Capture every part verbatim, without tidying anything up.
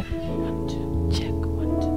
One, two, check, one, two.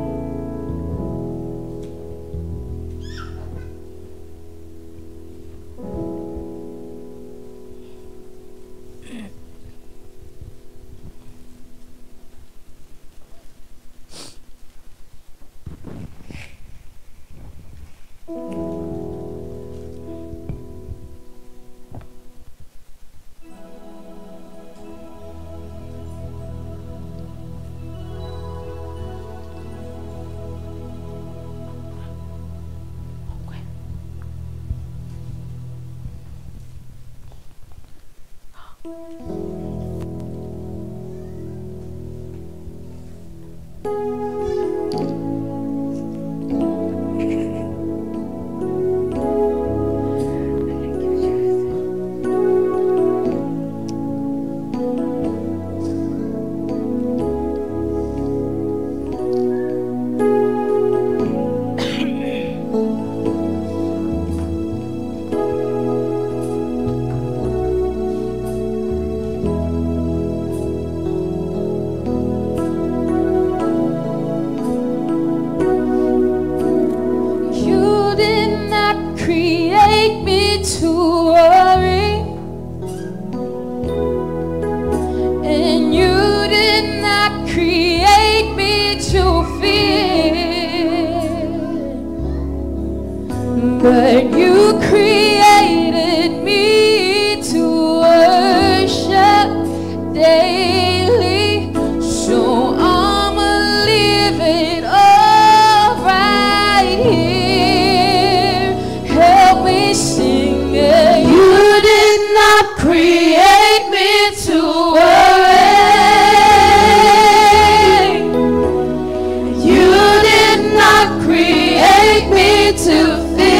But you created me to worship daily, so I'ma leave it all right here. Help me sing it. You did not create me to worry. You did not create me to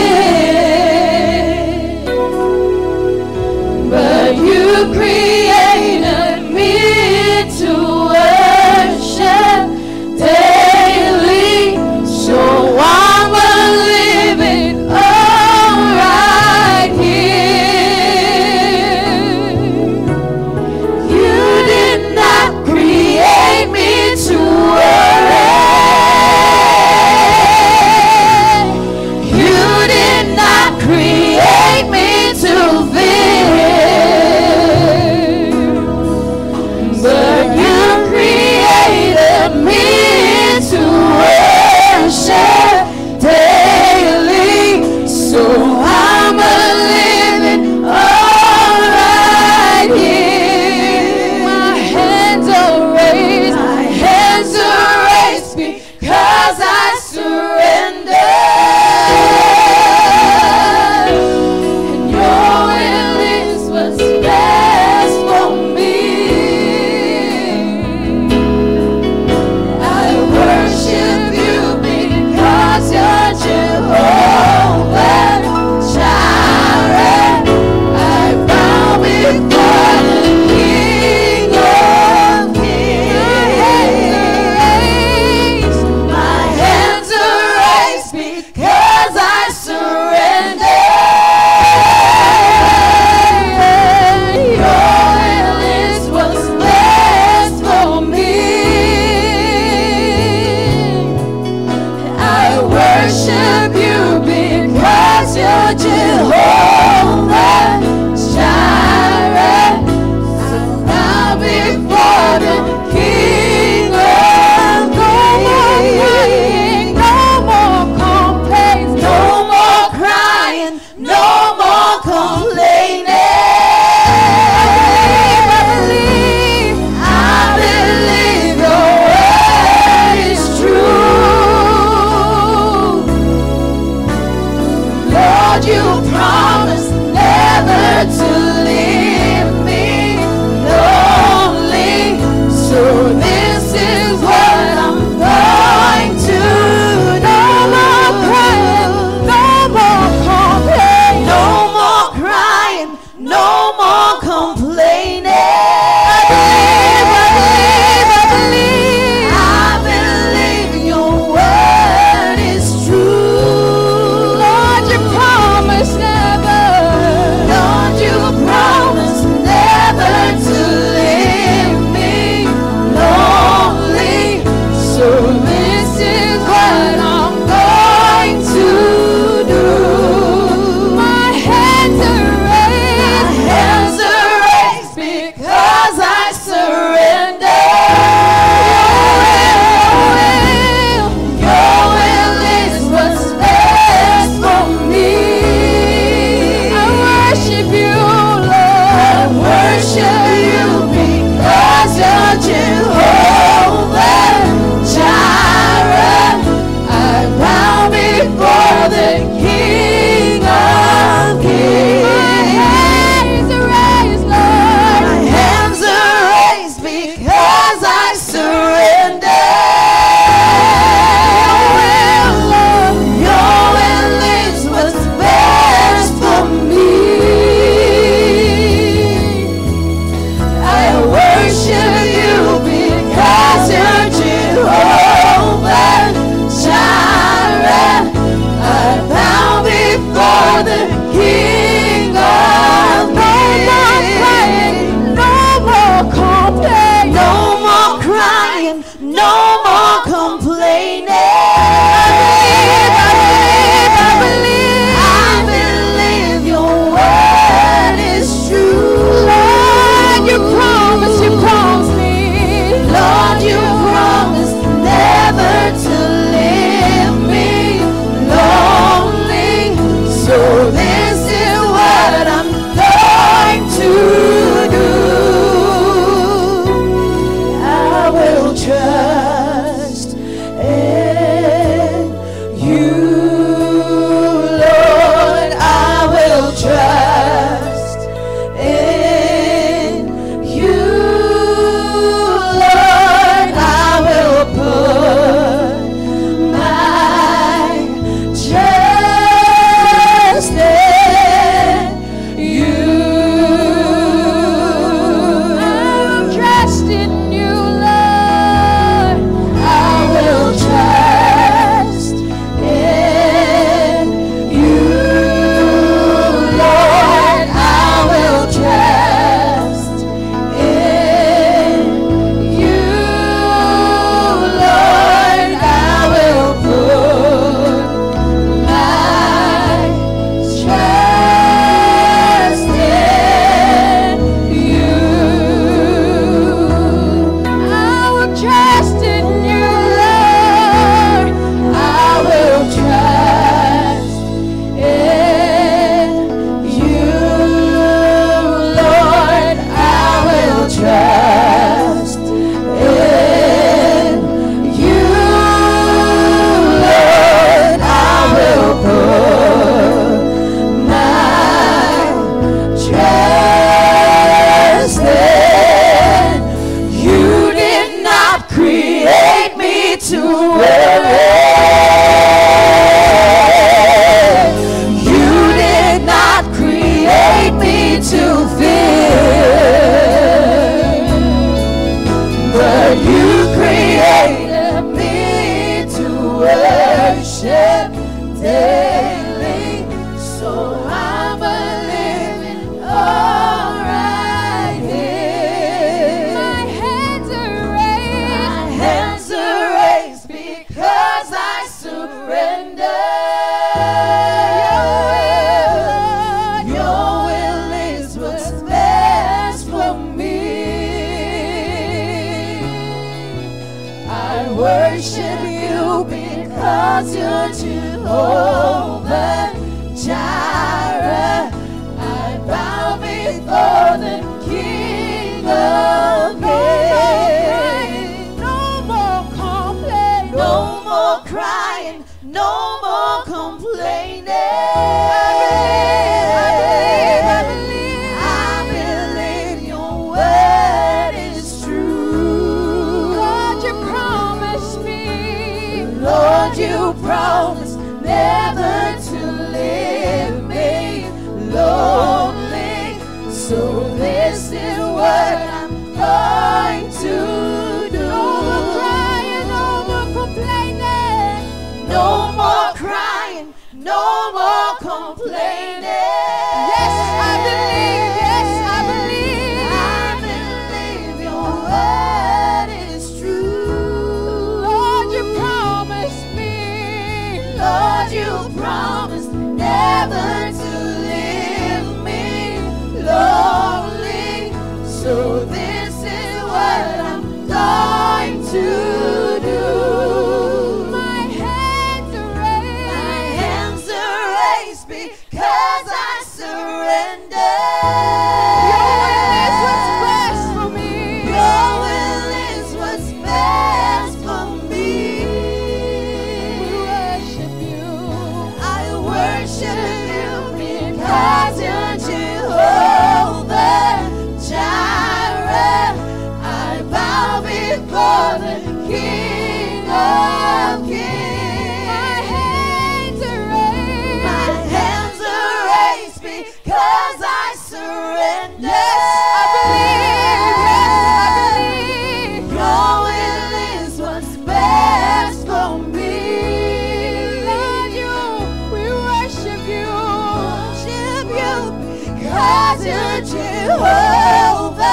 you created me to worship daily, so I'ma live it all right here. You did not create me to worry. You did not create me to fear. Daily, so I'ma live it all right here. My hands are raised, my hands are raised because I surrender. And your will is what's best for me. I worship you because you're Jehovah Jireh. I bow before the King of Kings. My hands are raised because I surrender. Your will is what's best for me. I worship you because you're Jehovah Jireh. So bow before the King of Kings. No more complaints, no more crying, no more complaining. I believe, I believe, I believe your word is true. Lord, you promised never to leave me lonely, so this is what I'm going to do. No more crying, no more complaining, no more crying, no more complaining. I believe, I believe, I believe, I believe your word is true. Lord, you promised never. Lord, you more complaining. Yes, I believe. Yes, I believe. I believe your word is true. Lord, you promised me. Lord, you promised never to leave me lonely. So this is what I'm going to do. My hands are raised. My hands are raised because I surrender. Your will is what's best for me. Your will is what's best for me. We worship you. I worship you because you're Jehovah Jireh. I bow before the King of Kings. My hands are raised. My hands are raised because I surrender. Yes, I believe. Yes, I believe. Your will is what's best for me. Lord, you, we worship you. Worship you because you're Jehovah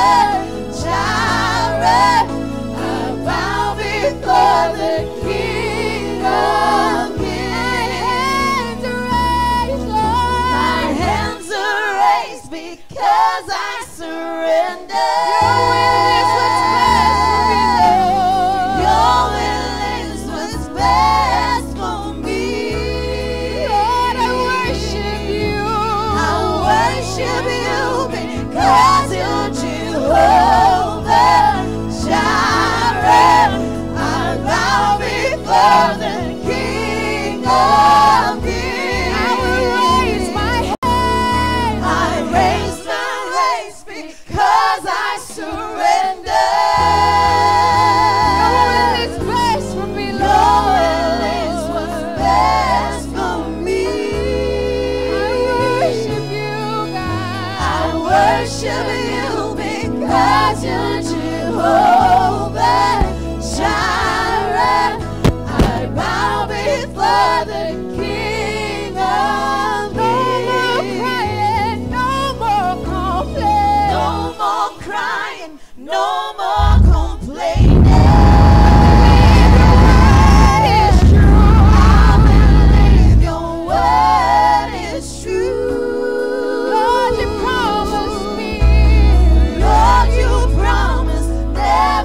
Jireh. I bow before the King of Kings. My hands are raised, Lord. My hands are raised because I surrender. Your will is what's best for me. Your will is what's best for me. Lord, I worship you. I worship you because you're Jehovah Jireh. I bow before the King of Kings. I will raise my hand. I raise my raise because I surrender. Your will is best for me, Lord. Your will is what's best for me. I worship you, God. I worship you because you're Jehovah Jireh. I bow before the King of Kings. No more crying, no more complaining. No more crying, no more complaining. I believe your word is true. Lord, you promised me. Lord, you promised never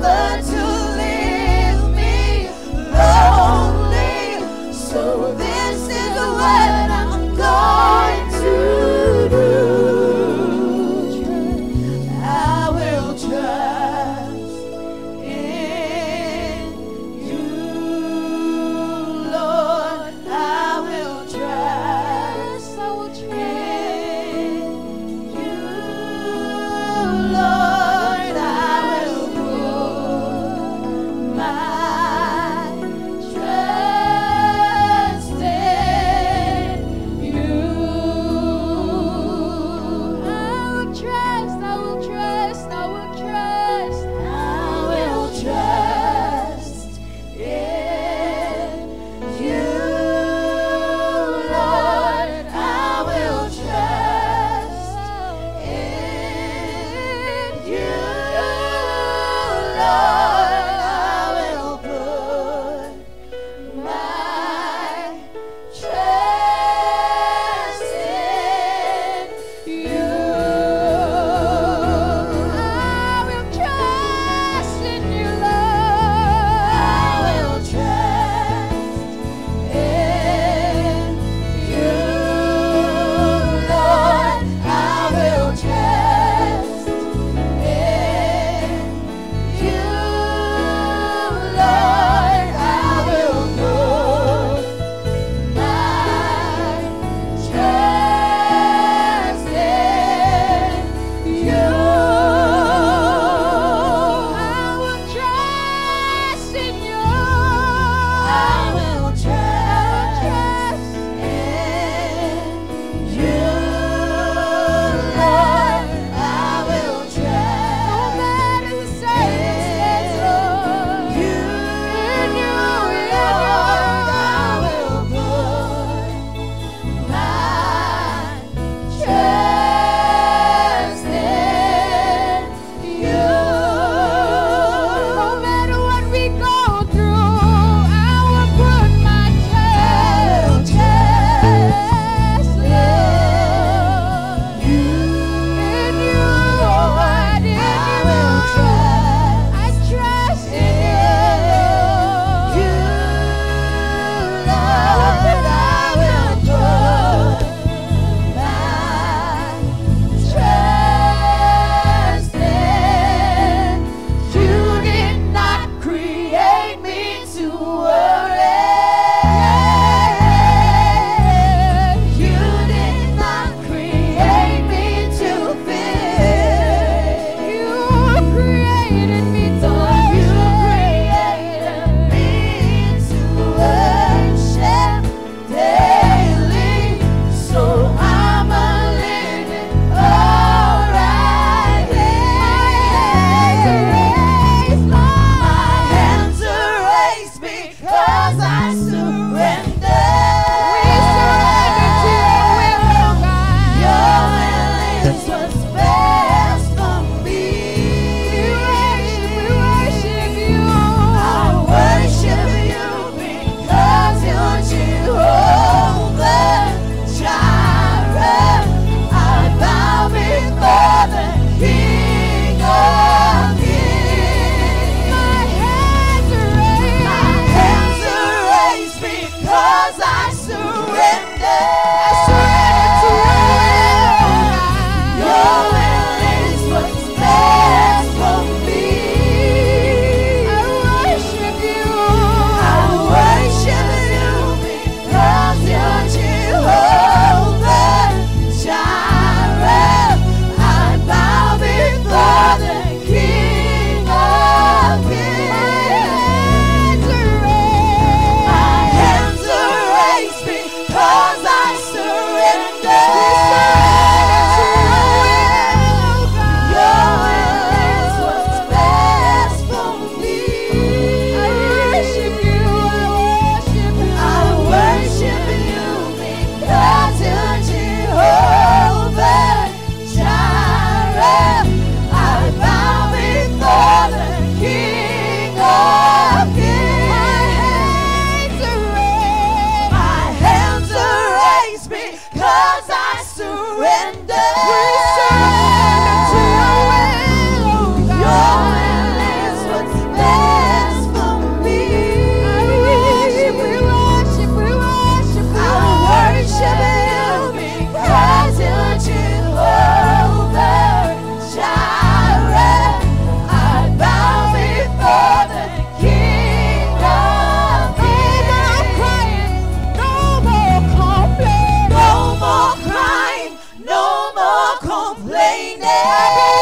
'cause I surrender. We surrender to your will, oh God. Your will is what's best for me. I worship, we worship, we worship, I worship you because you're Jehovah Jireh. I bow before the King of Kings. No more crying, no more complaining, no more crying, no more complaining.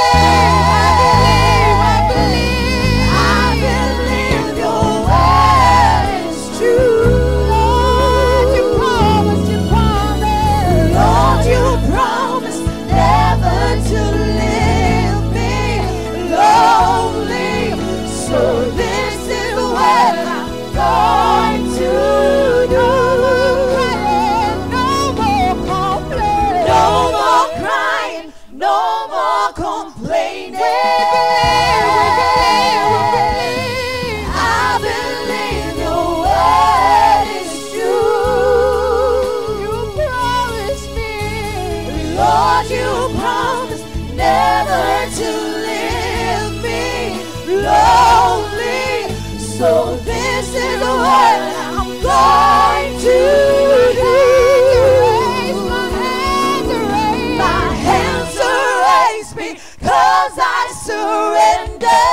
I believe, I believe, I believe your word is true. Lord, you promised, you promised, Lord, you promised never to leave me lonely. So this is what I'm going to do. No more complaining, no more crying, no more complaining. I believe your word is true. You promised me, Lord, you promised never to leave me lonely. So this is what I'm going to do. My hands are raised, my hands are raised because I surrender.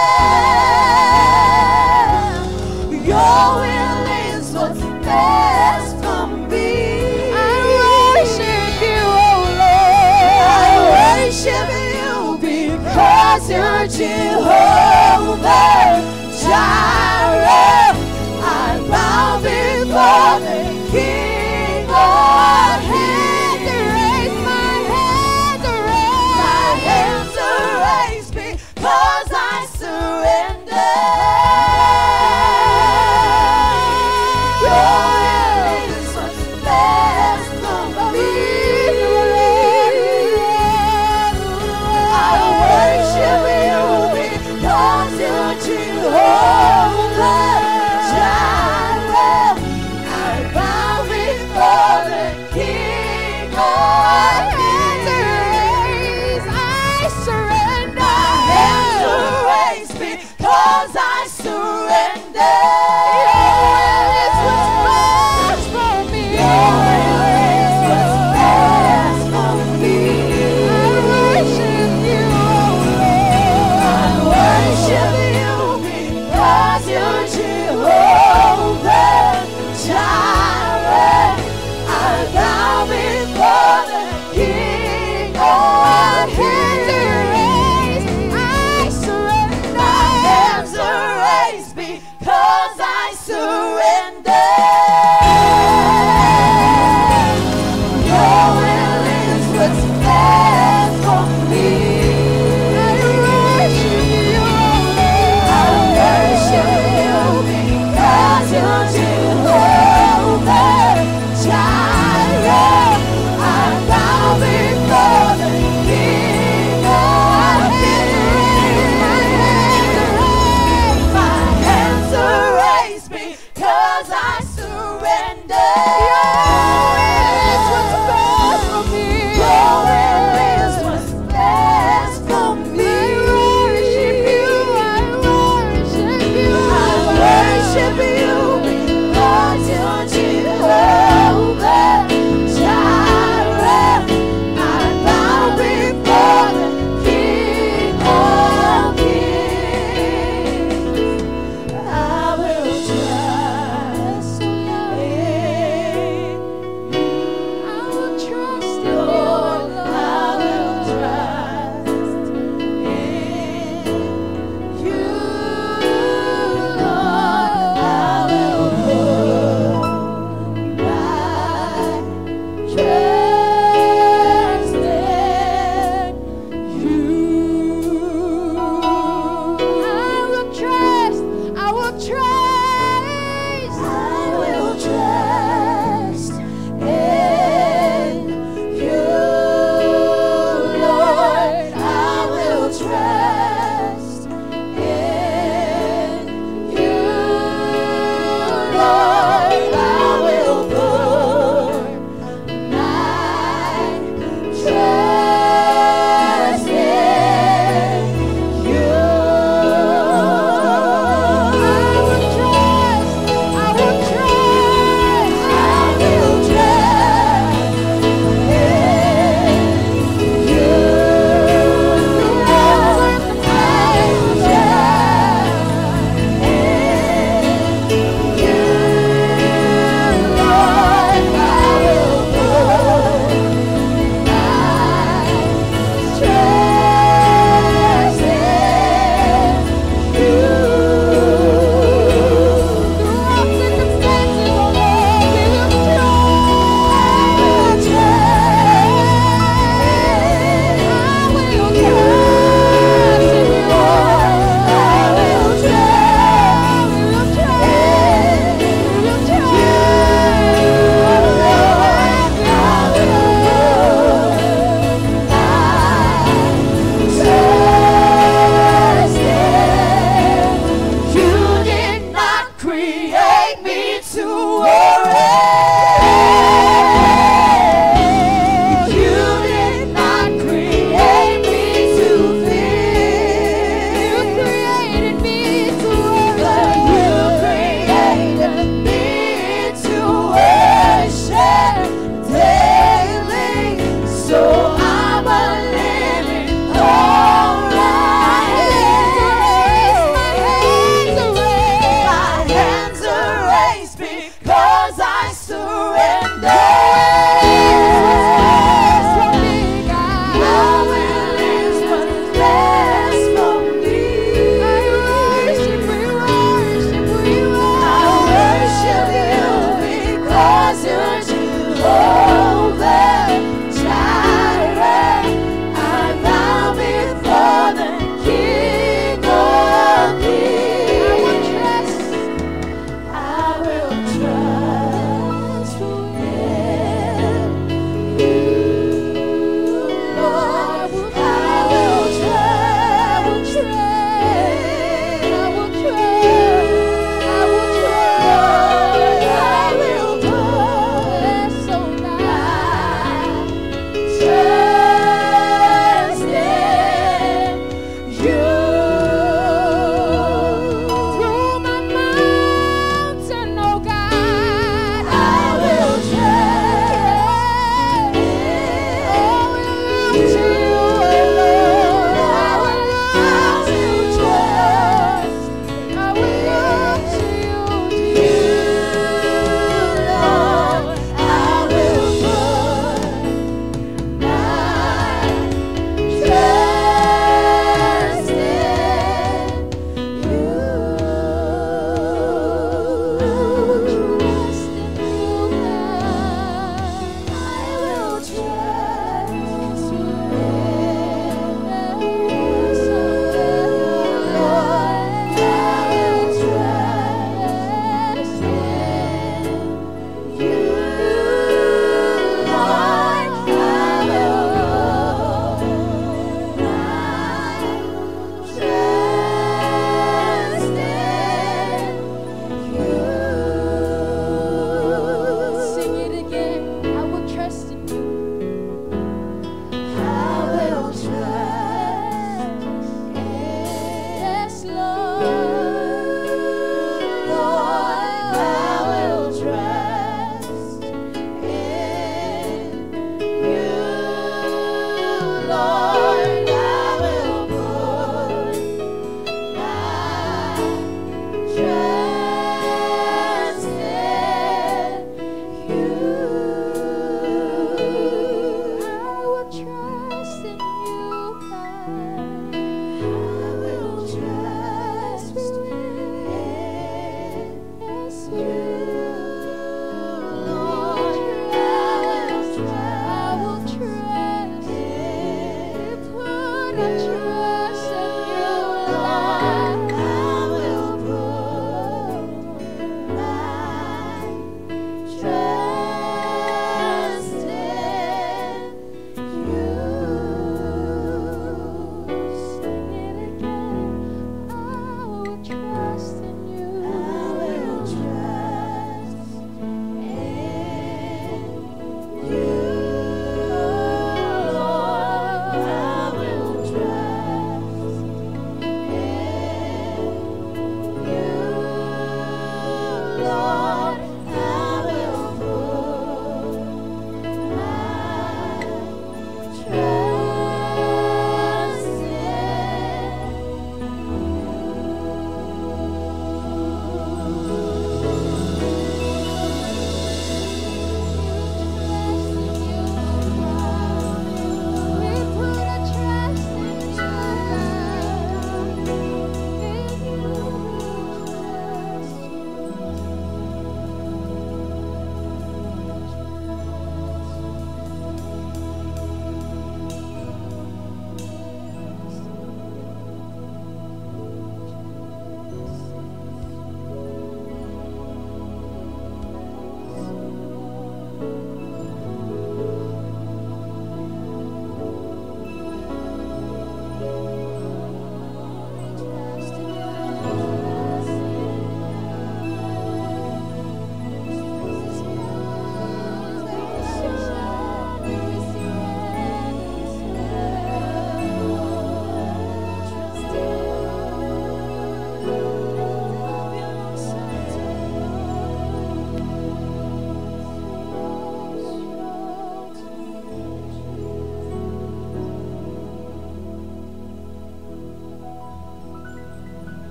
Your will is what's best for me. I worship you, oh Lord. I worship you because you're Jehovah Jireh. I bow before the King of Kings. My hands are raised, my hands are raised because I surrender. Your will is what's best for me. I worship you because you're Jehovah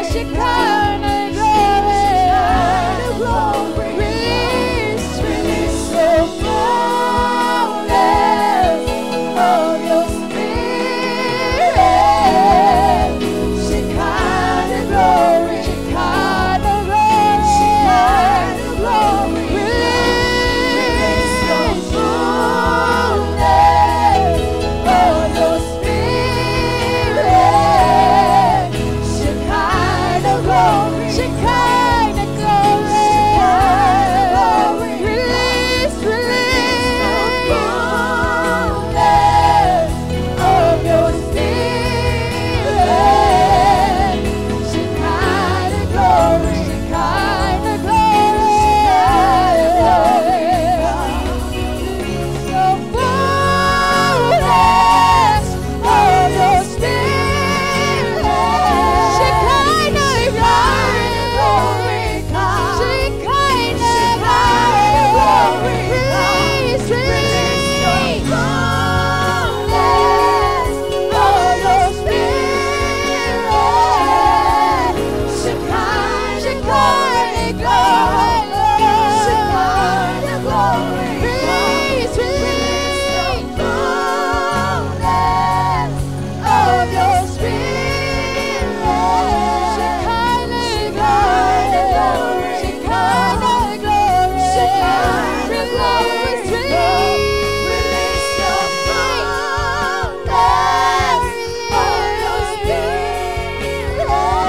Shekinah glory, release, release the fullness of your spirit. Shekinah glory, Shekinah glory, Shekinah glory, release the fullness of your spirit. Shekinah glory, Shekinah glory, Shekinah glory, release, release the fullness of your spirit. Shekinah glory, Shekinah glory, Shekinah glory, release the fullness of your spirit. Shekinah glory, Shekinah glory, release, release the fullness of your spirit. Shekinah glory, Shekinah glory, release, release the fullness of your spirit. Shekinah glory, Shekinah glory, Shekinah glory, release the fullness of your spirit.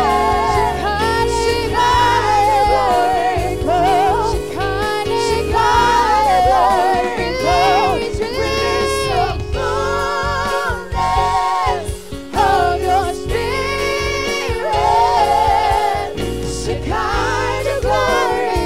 Shekinah glory, Shekinah glory, release, release the fullness of your spirit. Shekinah glory,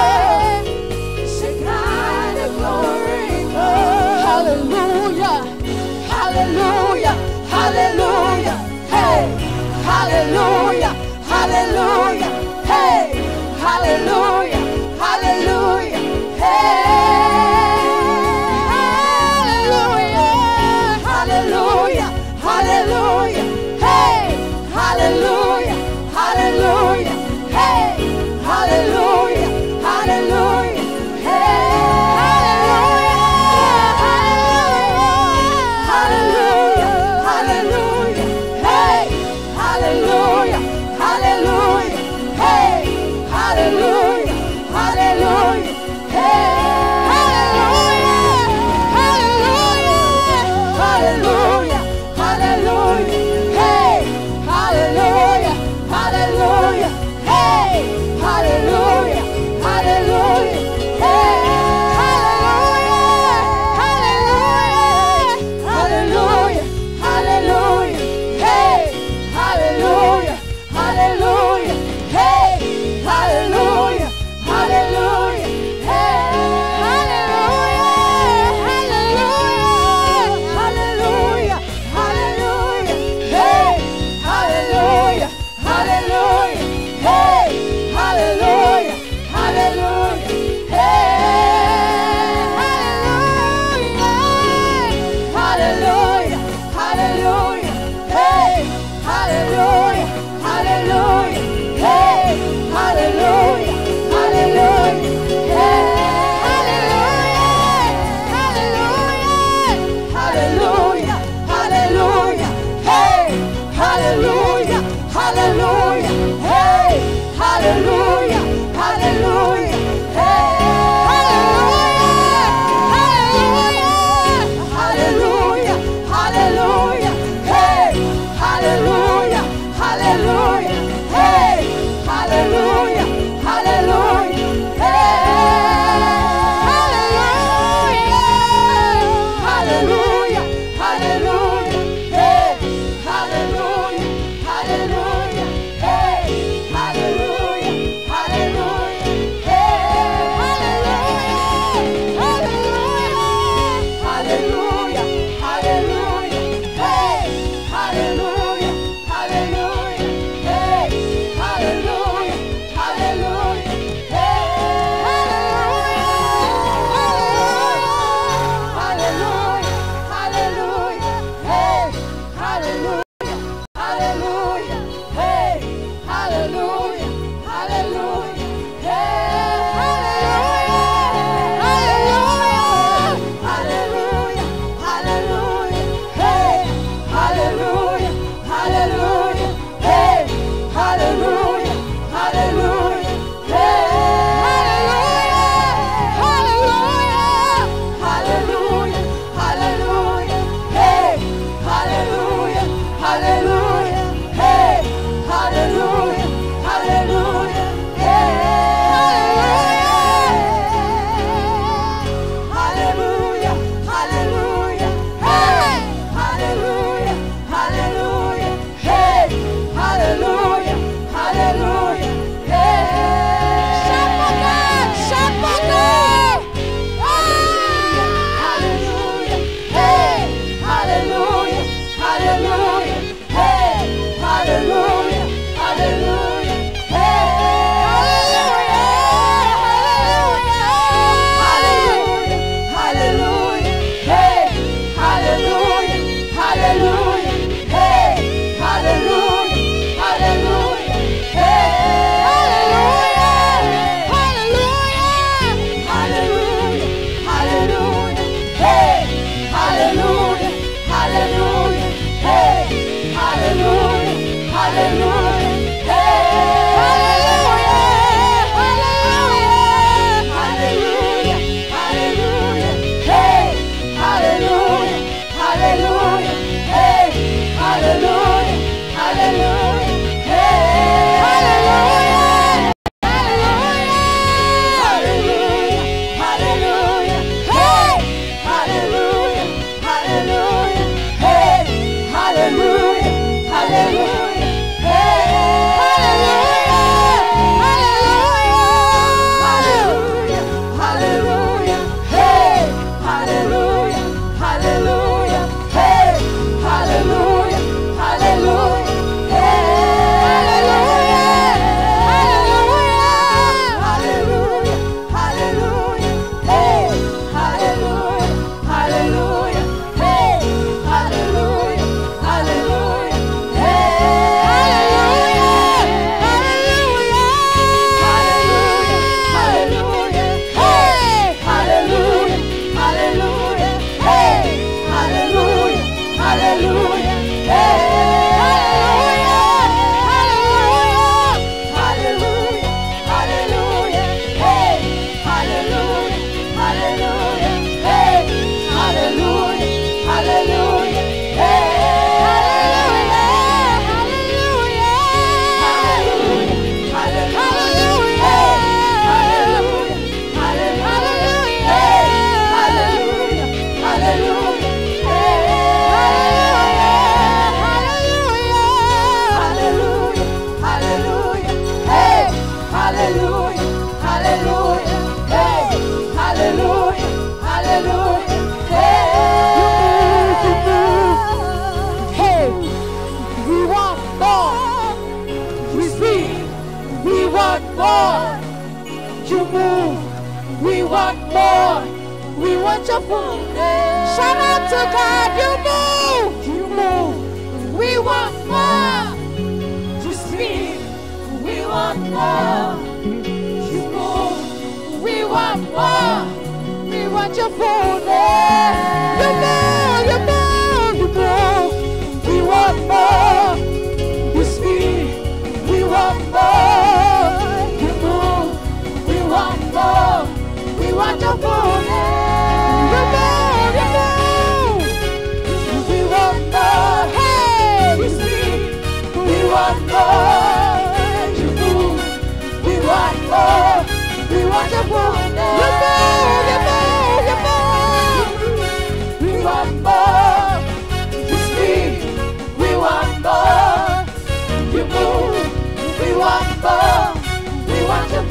Shekinah glory, hallelujah, hallelujah, hallelujah, hey, hallelujah, hallelujah, hey, hallelujah, hallelujah, hey, hallelujah, hallelujah, hey, hallelujah, hallelujah, hey, hallelujah, hallelujah, hey, hallelujah, hallelujah, hey, hallelujah, hallelujah, hey, hallelujah. want more. You move. We want more. We want your fullness. Shout out to God. You move. You move. We want more. You speak. We want more. You move. We want more. We want your fullness. You move. You move. You move. We want more. You speak. We want more. You move. We want more. We want your fullness. You move. You move. We want more. Hey. You speak. We want more. You move. We want more. We want your fullness. You move. You move. You move. We want more. You speak. We want more. You move. We want more. We want your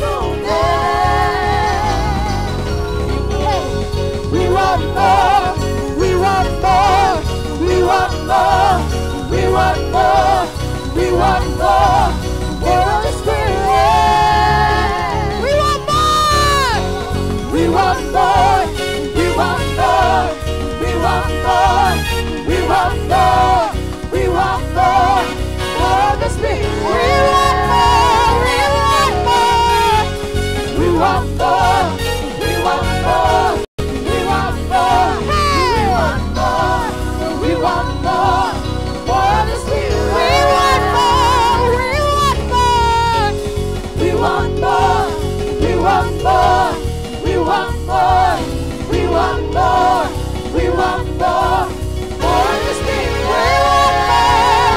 fullness. We want more. We want more. We want more. We want more. We want more. More of the Spirit. We want more. We want more. We want more. We want more. We want more. We want more. More of the Spirit. We want more. We want more. We want more. We want more. We want more. We want more. We want more. More of the Spirit. We want more. We want more. We want more. We want more. We want more. We want more. We want more. More of the Spirit. We want more.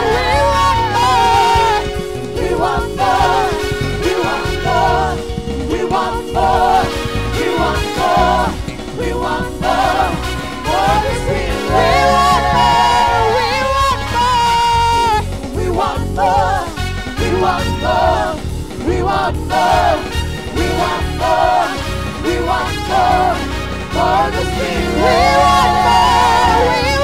We want more. We want more. We want more. We want more. We want more. We want more. More of the Spirit. We want more. We want more. We want more. We want more. We want more. We want more. More of the Spirit. We want more.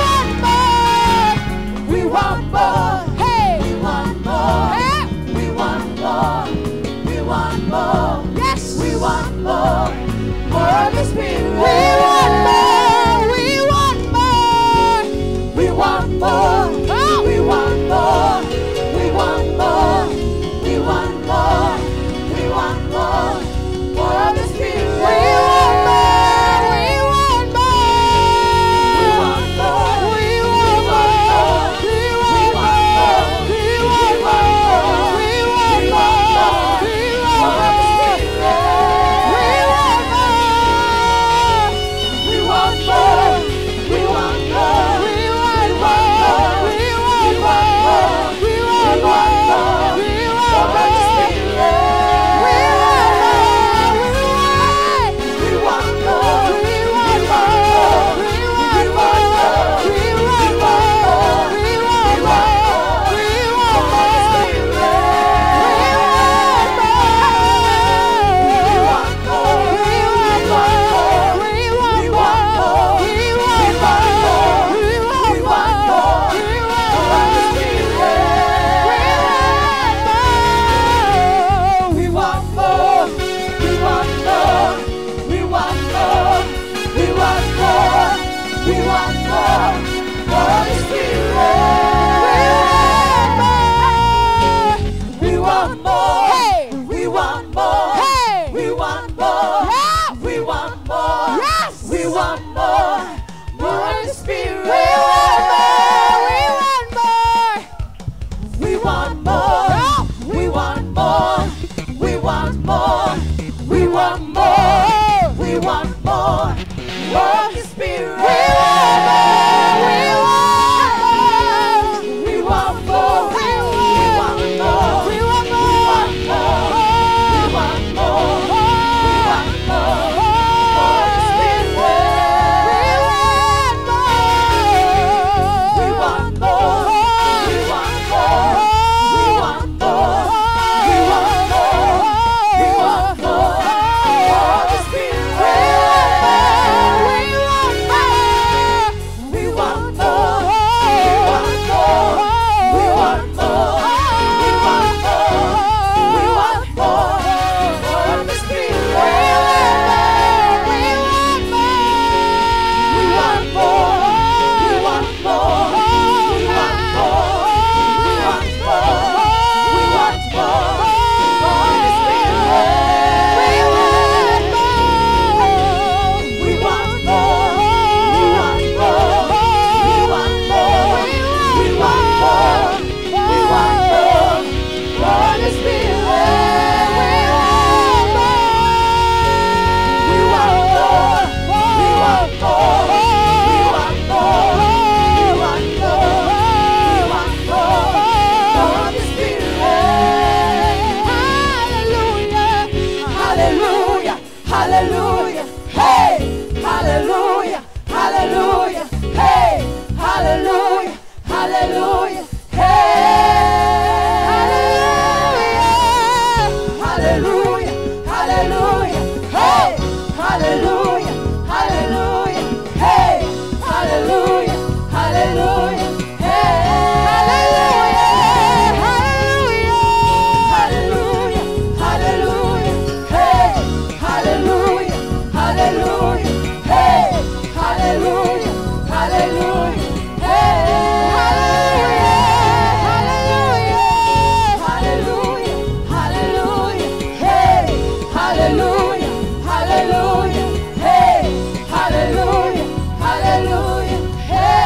We want more. We want more. Hey. We want more. Hey. We want more. We want more. Yes. We want more. More of the Spirit. We want more. We want more. We want more. We want more. We want more. We want more. We want more. More of the Spirit. We want more. We want more. hallelujah, hallelujah, hey, hallelujah, hallelujah, hey, hallelujah, hallelujah, hey, hallelujah, hallelujah, hey, hallelujah, hallelujah, hey, hallelujah, hallelujah, hey, hallelujah, hallelujah, hey, hallelujah, hallelujah, hey, hallelujah, hallelujah, hey.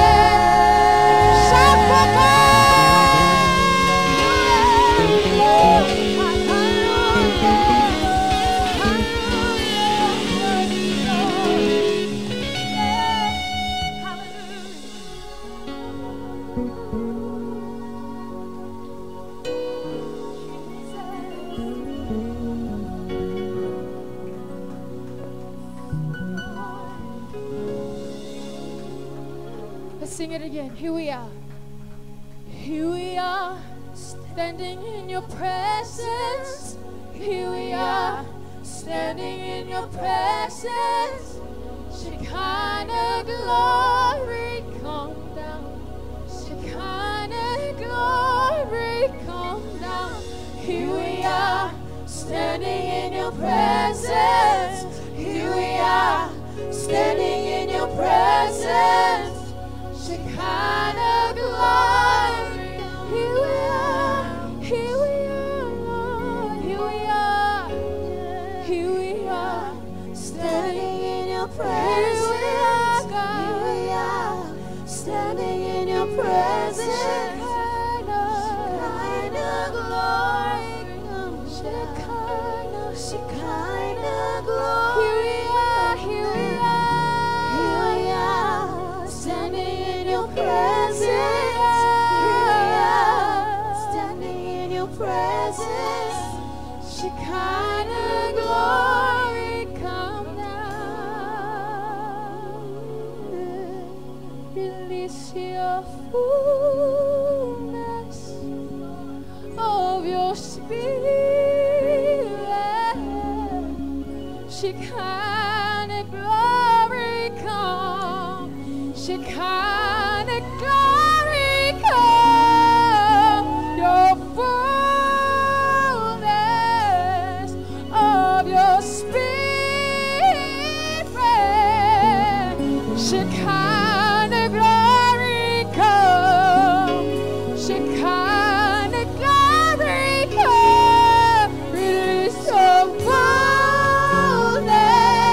Let's sing it again. Here we are. Here we are, standing in your presence. Here we are, standing in your presence. Shekinah glory, come down. Shekinah glory, come down. Here we are, standing in your presence. Here we are, standing in your presence. Shekinah glory. Here we are, here we are, Lord. Here we are, here we are, standing in your presence. Here we are, God. Here we are, standing in your presence. Shekinah glory. Shekinah, Shekinah glory. Here we are, here we are, here we are, standing in your presence. Here we are, standing in your presence. Shekinah glory, come down. Release your fullness of your spirit. Shekinah glory, come. Shekinah glory, come. Your fullness of your spirit. Shekinah glory, come. Shekinah glory, come. Release your fullness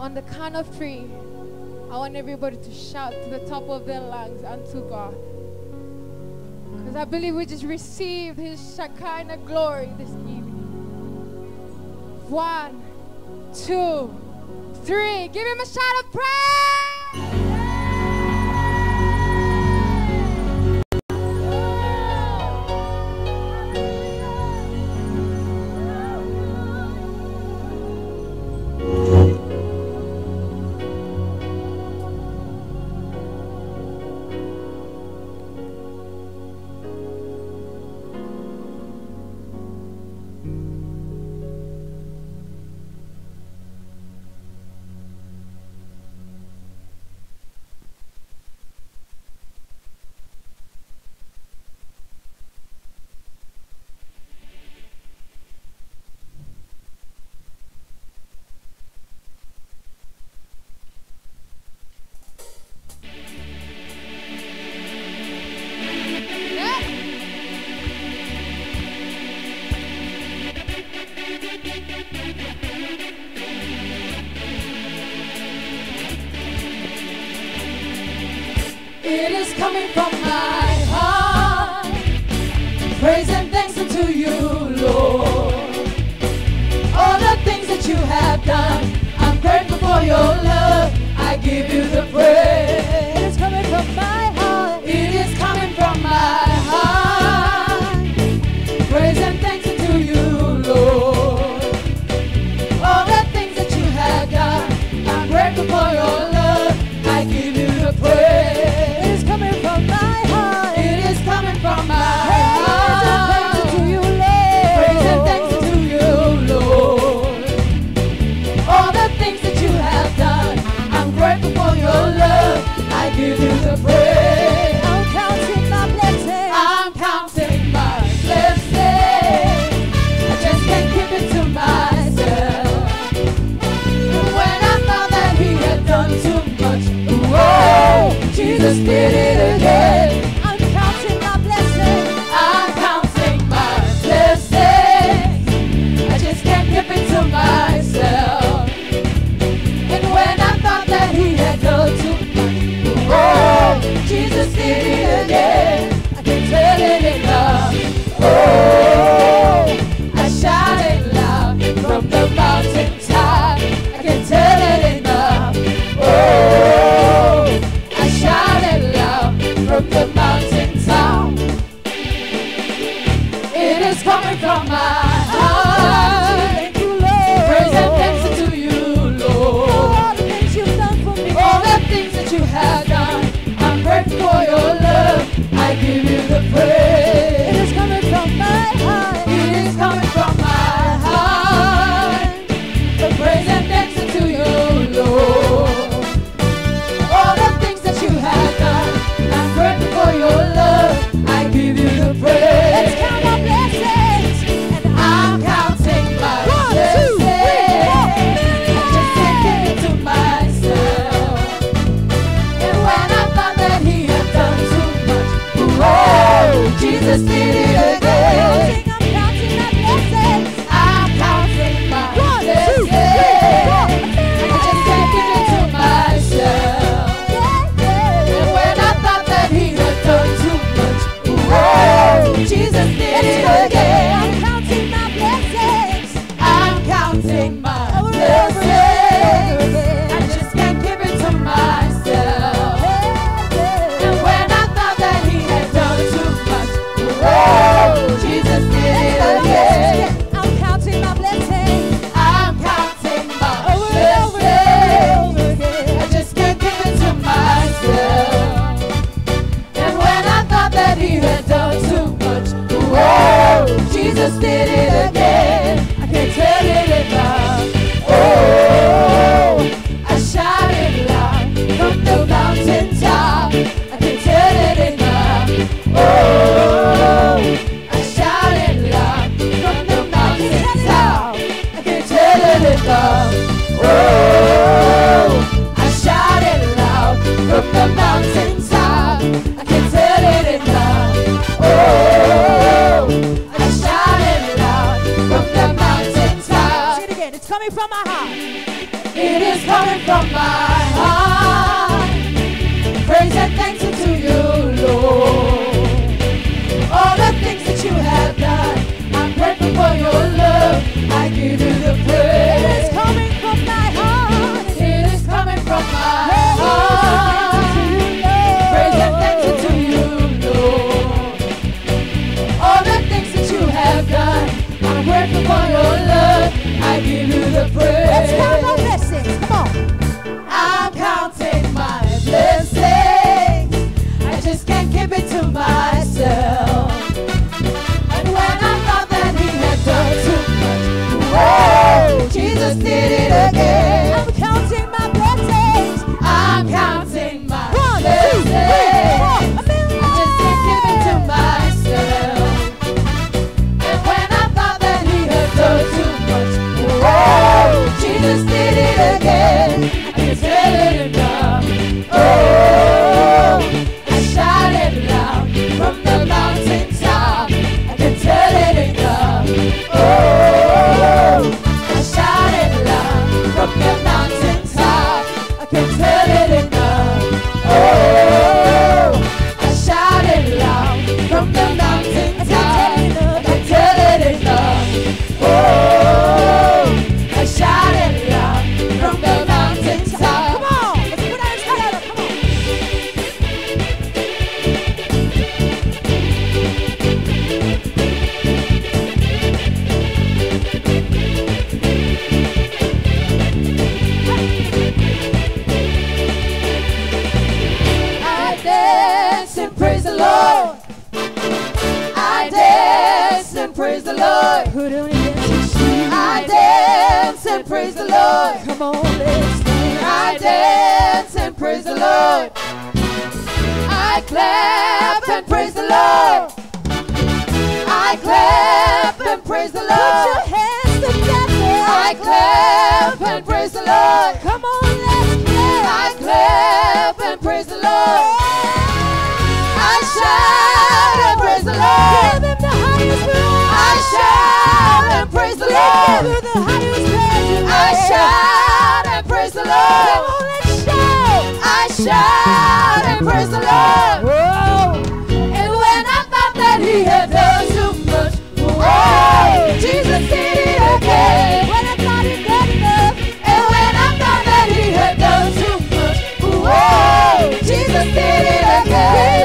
On the count of three, I want everybody to shout to the top of their lungs unto God. Because I believe we just received His Shekinah glory this evening. One, two, three. Give Him a shout of praise! It is coming from my heart. Praise and thanks unto you, Lord. All the things that you have done, I'm grateful for your love. I give you the praise. It is coming from my heart. It is coming from my heart. Praise and thanks unto you, Lord. All the things that you have done, I'm grateful for your love. I give you the praise. From my heart, praise and thanks to you, Lord. Praise and thanks to you, Lord. All the things that you have done, I'm grateful for your love. I give you the praise. I'm counting my blessings. I'm counting my blessings. I just can't keep it to myself. When I thought that He had done too much, whoa, Jesus did it again. Myself. And when I thought that He had done too much, oh, Jesus did it again. I can't tell it enough. Oh, I shouted loud from the mountaintop. I can't tell it enough. Oh, I shouted loud from the mountaintop. It is coming from my heart. You have done, I'm grateful for your love. I give you the praise. It is coming from my heart. It is coming from my heart. The praise and thanks unto you, Lord. All the things that you have done, I'm grateful for your love. I give you the praise. Let's count our blessings, and I'm counting my One, blessings. Two, three, I just can't give it to myself. Oh, Jesus did it again. I'm counting my blessings. I'm counting my One, blessings. Two, three, I just can't give it to myself. Yeah, yeah. And when I thought that He had done too much, oh, Jesus did it again. I'm counting my blessings. I'm counting my oh, blessings. I just can't give it to myself. Oh, Jesus did it again. I'm counting my blessings. I'm counting my blessings. I just can't give it to myself. And when I thought that He had done too much, oh, Jesus did it again. I can't tell it enough. Oh, I shouted loud from the mountaintop. I can't tell it enough. Oh, I shouted loud from the mountaintop. I can't tell it enough. Oh, I shouted loud from the mountaintop. I can't tell it enough. Oh, I shouted loud from the mountaintop. Say it again. It's coming. coming from my heart. It is coming from my heart. Praise and thanks unto you, Lord. All the things that you have done, I'm grateful for your love. I give you the praise. It is coming from my heart. It is coming from my heart. Praise and thanks unto you, Lord. All the things that you have done, I'm grateful for your love. I give you the praise. Let's count our blessings. Come on. I'm counting my blessings. I just can't keep it to myself. And when I thought that he had done too much, whoa, Jesus did it again. I'm counting my blessings. I'm counting my One, two, blessings. three, four. A million. I just can't keep it to myself. And when I thought that he had done too much, whoa, Jesus did it again. I can tell it enough. Oh, I shout it loud from the mountaintop. I can tell it enough. Oh, I shout it loud from the mountaintop. I can tell it enough. Oh, I shout it loud from the mountaintop. I can tell it enough. Oh, I shout it loud from the mountaintop. Come on. Let's put our hands together. Come on. I dance and praise the Lord. I dance and praise the Lord. Put on your dancing shoes. I dance and praise the Lord. Come on, let's dance. I dance and praise the Lord. I clap and praise the Lord. I clap and praise the Put your Lord. hands together. I clap and praise the Lord. Come on, let's dance. I clap and praise the Lord. I shout and praise the Lord. Give him the highest praise. I shout and praise the Give Lord. him the highest praise. I shout and praise the Come Lord. on, let's shout. I shout and praise the Lord. Whoa. And when I thought that he had done too much, whoa, Jesus did it again. When I thought it good enough. And when I thought that he had done too much, whoa, Jesus did it again.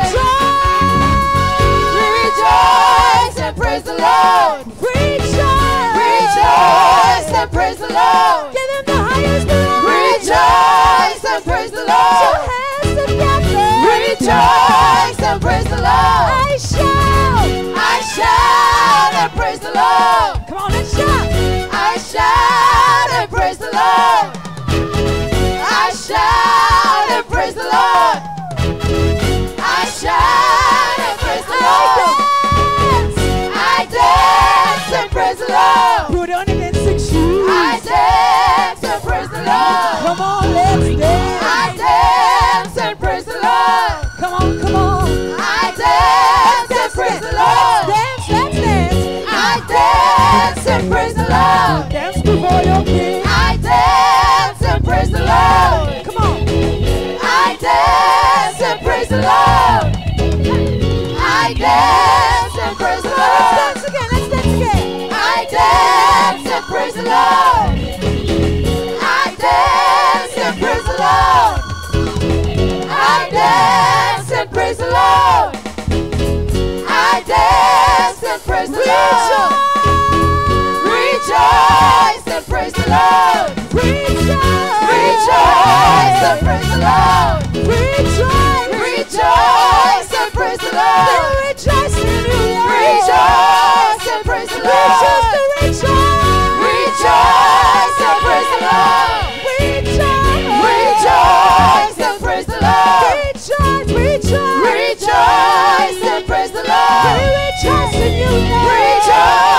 Rejoice and praise the Lord. Rejoice. Rejoice and praise the Lord. Give him the highest praise. Rejoice and praise the Put your Lord. hands together. Rejoice and praise the Lord. I shout. I shout and praise the Lord. Come on, let's shout. I shout and praise the Lord. I shout and praise the Lord. I shout and praise the Lord. I dance and praise the Lord. Put on your dancing shoes. I dance and praise the Lord. Come on, let's dance. I dance and praise the Lord. Come on, come on. I dance and praise the Lord. Dance, let's dance. I dance and praise the Lord. Dance before your king. I dance and praise the Lord. Come on. I dance and praise the Lord. I dance and praise the Let's Lord. dance again, let's dance again. I dance and praise the Lord. I dance and praise the Lord. I dance and praise the Lord. I dance and praise the Lord. Rejoice and praise the Lord. Rejoice. Rejoice and praise the Lord. Rejoice. Rejoice and praise the Lord. Rejoice in you, Lord. Rejoice and praise the Lord. Rejoice. Rejoice and praise the Lord. Rejoice and praise the Lord. Rejoice. Rejoice. Rejoice and praise the Lord. We rejoice in you, Lord. Rejoice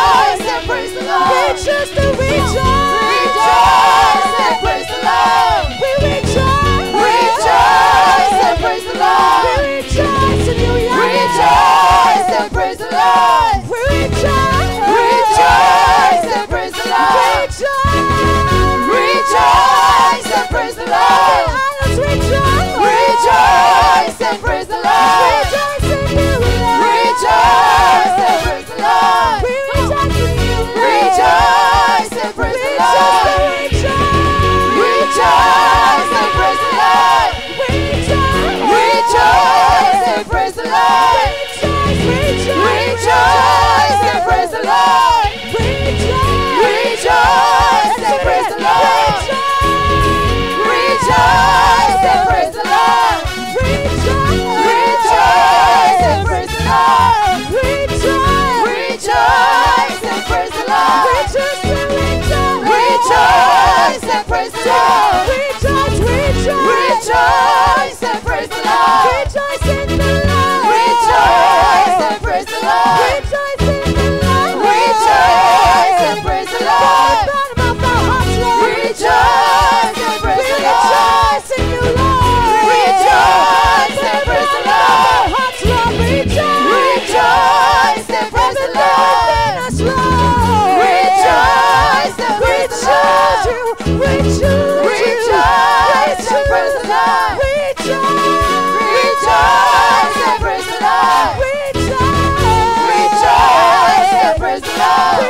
praise the Lord. Rejoice, rejoice. Rejoice and praise the Lord. Rejoice in the Lord. Rejoice and praise the Lord. Rejoice in the Lord. Rejoice and praise the Lord. Bottom of our hearts, Lord. Rejoice and praise the Lord. Rejoice in you, Lord. Rejoice and praise the Lord. Hearts, Lord. Rejoice. Rejoice and praise the Lord. Within us, Lord. Rejoice and praise the Lord. Rejoice. Rejoice and praise the Lord. Rejoice and praise the Lord. Rejoice and praise the Lord.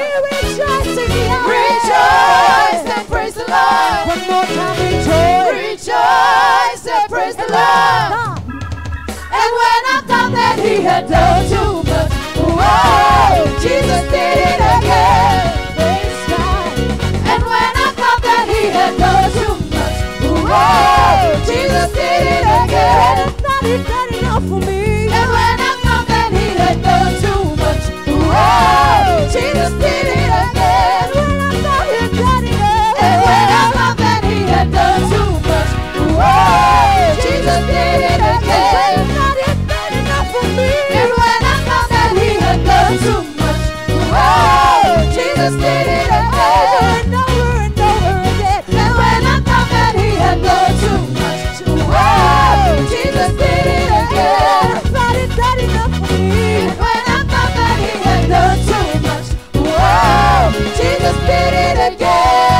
Rejoice and praise the Lord. One more time, rejoice. Rejoice and praise the Lord. And when I thought that he had done too much, whoa, Jesus did it again. And when I thought that he had done too much, whoa, Jesus did it again. Thought he done enough for me. And when I thought that he had done too much, whoa, Jesus did it again. When I thought he done enough. And when I thought that he had done too much, whoa, Jesus did it again. Thought he done enough for me. And when I thought that he had done too much, whoa, Jesus did it again. Over and over and over again. And when I thought that he had done too much, whoa, Jesus did it again. Thought he done enough for me. And when I thought that he had done too much, whoa, Jesus did it again.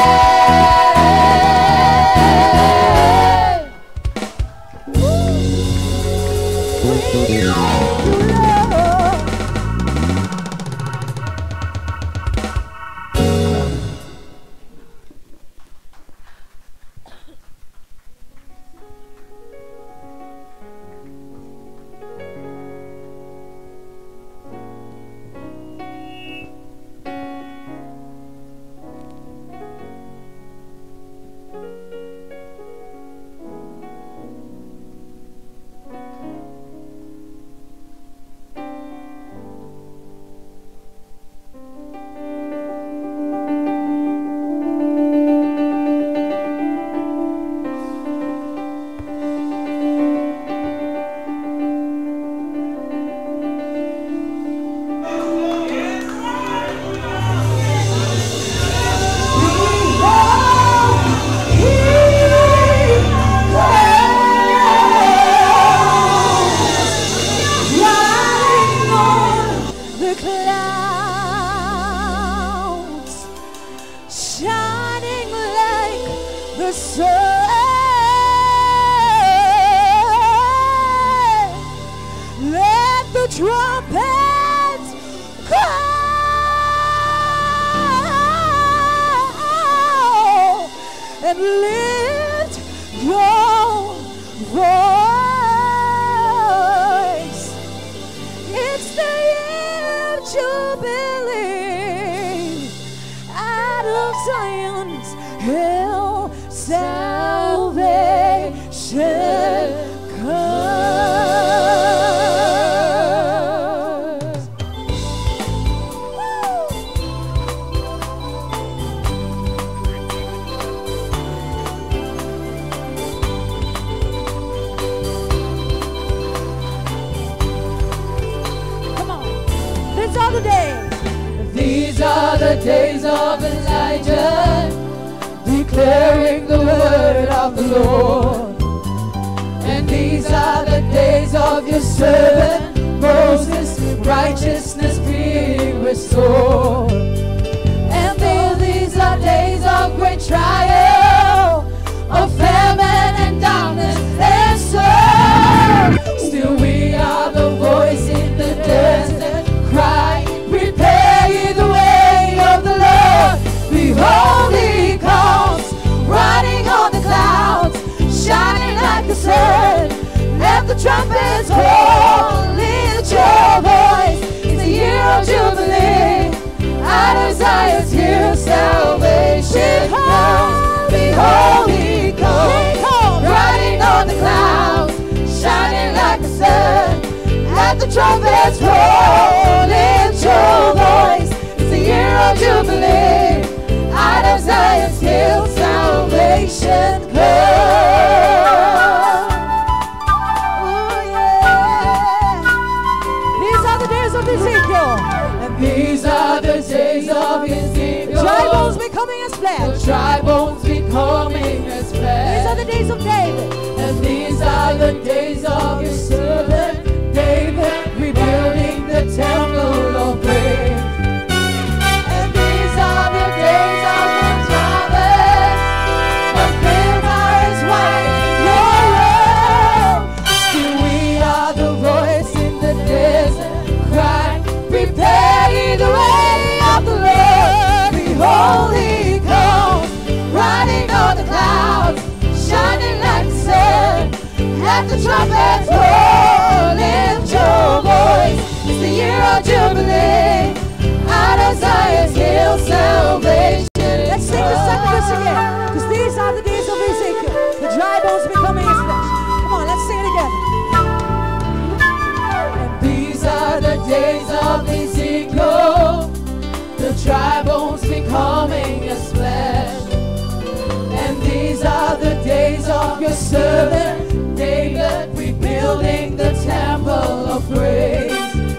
And lift your voice. It's the year of Jubilee. Out of Zion's hill, salvation comes. These are the days. These are the days of Elijah, declaring the word of the Lord. And these are the days of your servant Moses, righteousness being restored. And though these are days of great trial, of famine and darkness and sorrow, still we are the voice in the desert, cry, prepare ye the way of the Lord. Behold, he comes, riding on the clouds, shining like the sun. Let the trumpets call, lift your voice. It's the year of Jubilee. Out of Zion's hill, salvation comes. Behold, he comes, riding on the clouds, shining like the sun. Let the trumpets roll, lift your voice. It's the year of Jubilee. Out of Zion's hill, salvation. Let the trumpets roll, lift your voice. It's the year of Jubilee. Out of Zion's hill, salvation. Let's sing the second verse again, because these are the days of Ezekiel. The dry bones becoming his flesh. Come on, let's sing it again. And these are the days of Ezekiel, the dry bones becoming his flesh. And these are the days of your servant David, rebuilding the temple of praise.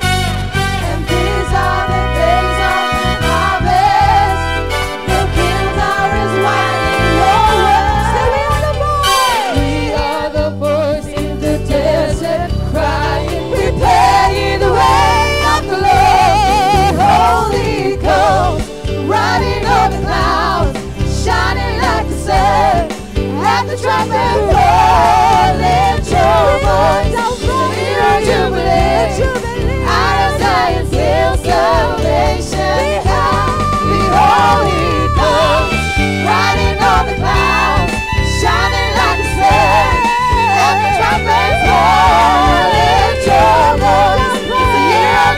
And these are the days of harvest. The fields are as white as your word. Say we are the voice. We are the voice in the desert, crying, prepare ye the way of the Lord. Holy comes, riding on the clouds, shining like the sun. At the trumpet roll, lift your voice. The year of Jubilee. Out of Zion's hill, salvation come. Behold, he comes, riding on the clouds, shining like the sun. At the trumpet roll, lift your voice. It's the year of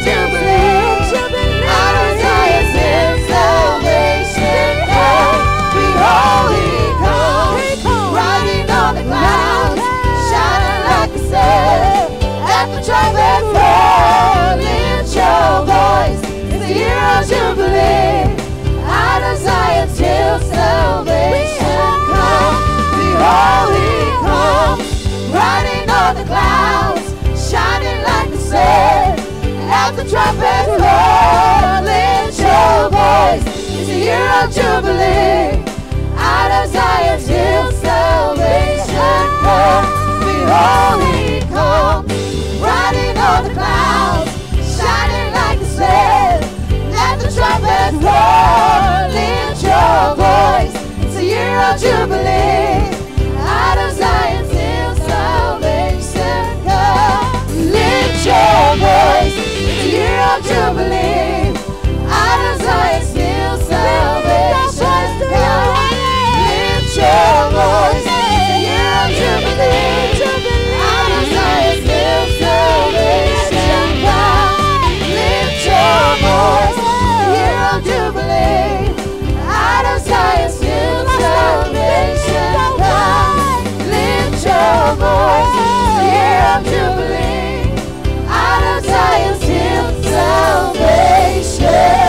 Jubilee. Out of Zion's hill, salvation come. Behold, he comes, riding on the clouds, shining like the sun. At the trumpet roll, lift your voice. It's the year of Jubilee. Out of Zion's hill, salvation come. Behold, he comes, riding on the clouds, shining like the sun. At the trumpet roll, lift your voice. It's the year of Jubilee. Out of Zion's hill, salvation come. Behold, he comes, riding on the clouds, shining like the sun. Let the trumpet roll, lift your voice. It's the year of Jubilee. Out of Zion's hill, salvation come. Lift your voice. It's the year of Jubilee. Out of Zion's hill, salvation come. Lift your voice. It's the year of Jubilee. Out of Zion's hill, salvation come. Lift your voice. It's the year of Jubilee. Out of Zion's hill, salvation come. Lift your voice. It's the year of Jubilee. Out of Zion's hill, salvation.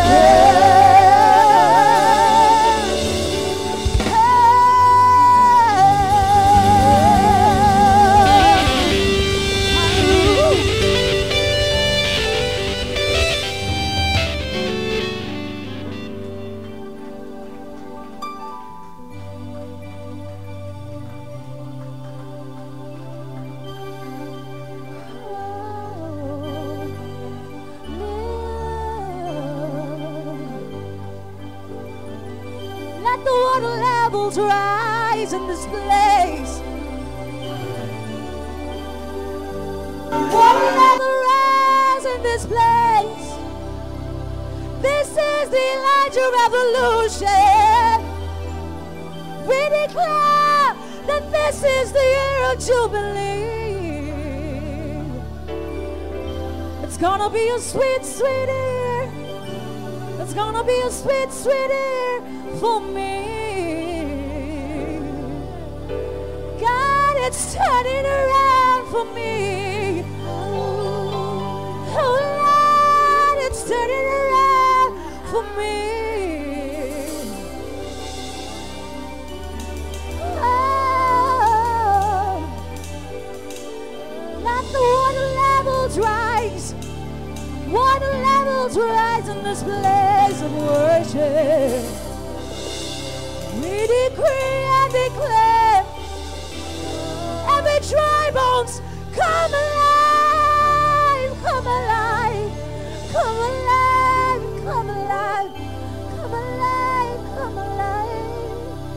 Let the water levels rise in this place. Water levels rise in this place. This is the Elijah revolution. We declare that this is the year of Jubilee. It's gonna be a sweet, sweet year. It's gonna be a sweet, sweet year for me. God, it's turning around for me. Oh Lord, it's turning around for me. Oh, let the water levels rise. Water levels rise in this place of worship. We decree and declare every dry bones come alive, come alive, come alive, come alive, come alive, come alive.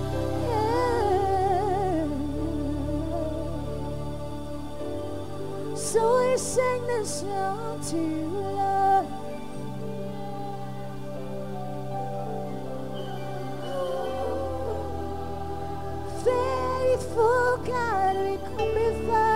Yeah. So we sing this song to you, Lord. Faithful God, we come before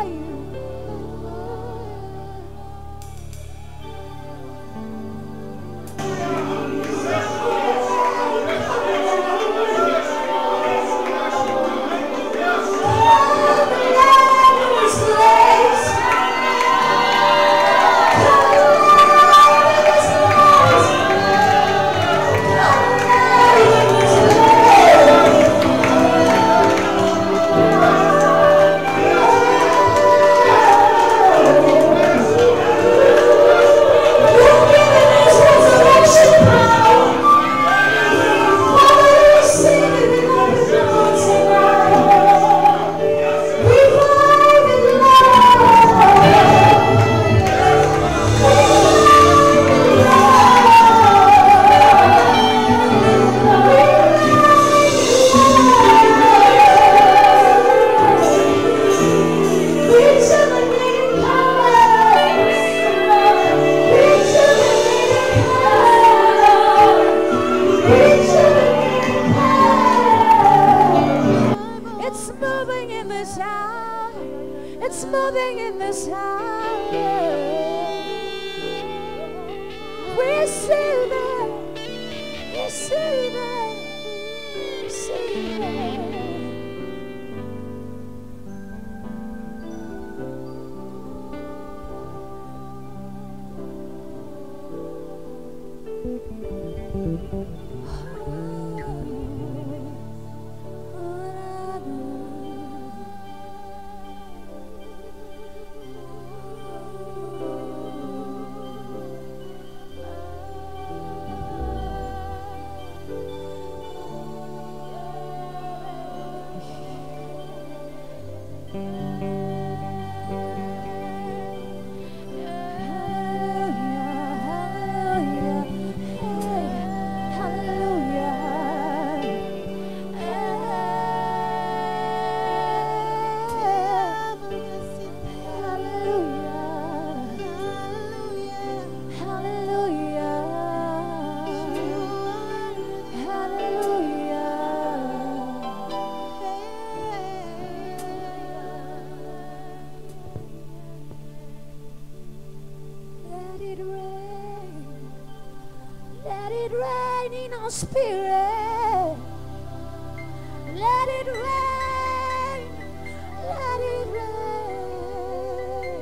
moving in this house. Receive it, receive it, receive it. Spirit, let it rain, let it rain.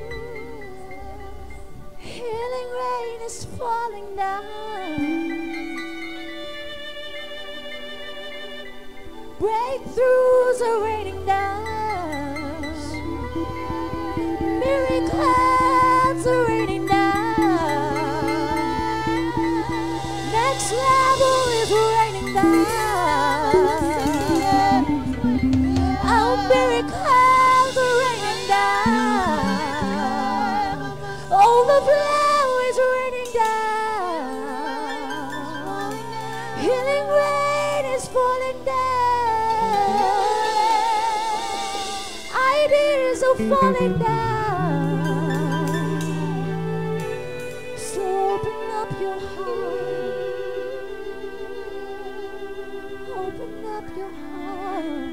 Healing rain is falling down. Breakthroughs are raining down. Miracles are raining down. Next level is raining down. Our miracles are raining down. Overflow is raining down. Healing rain is falling down. Ideas are falling down. So open up your heart. Open up your heart.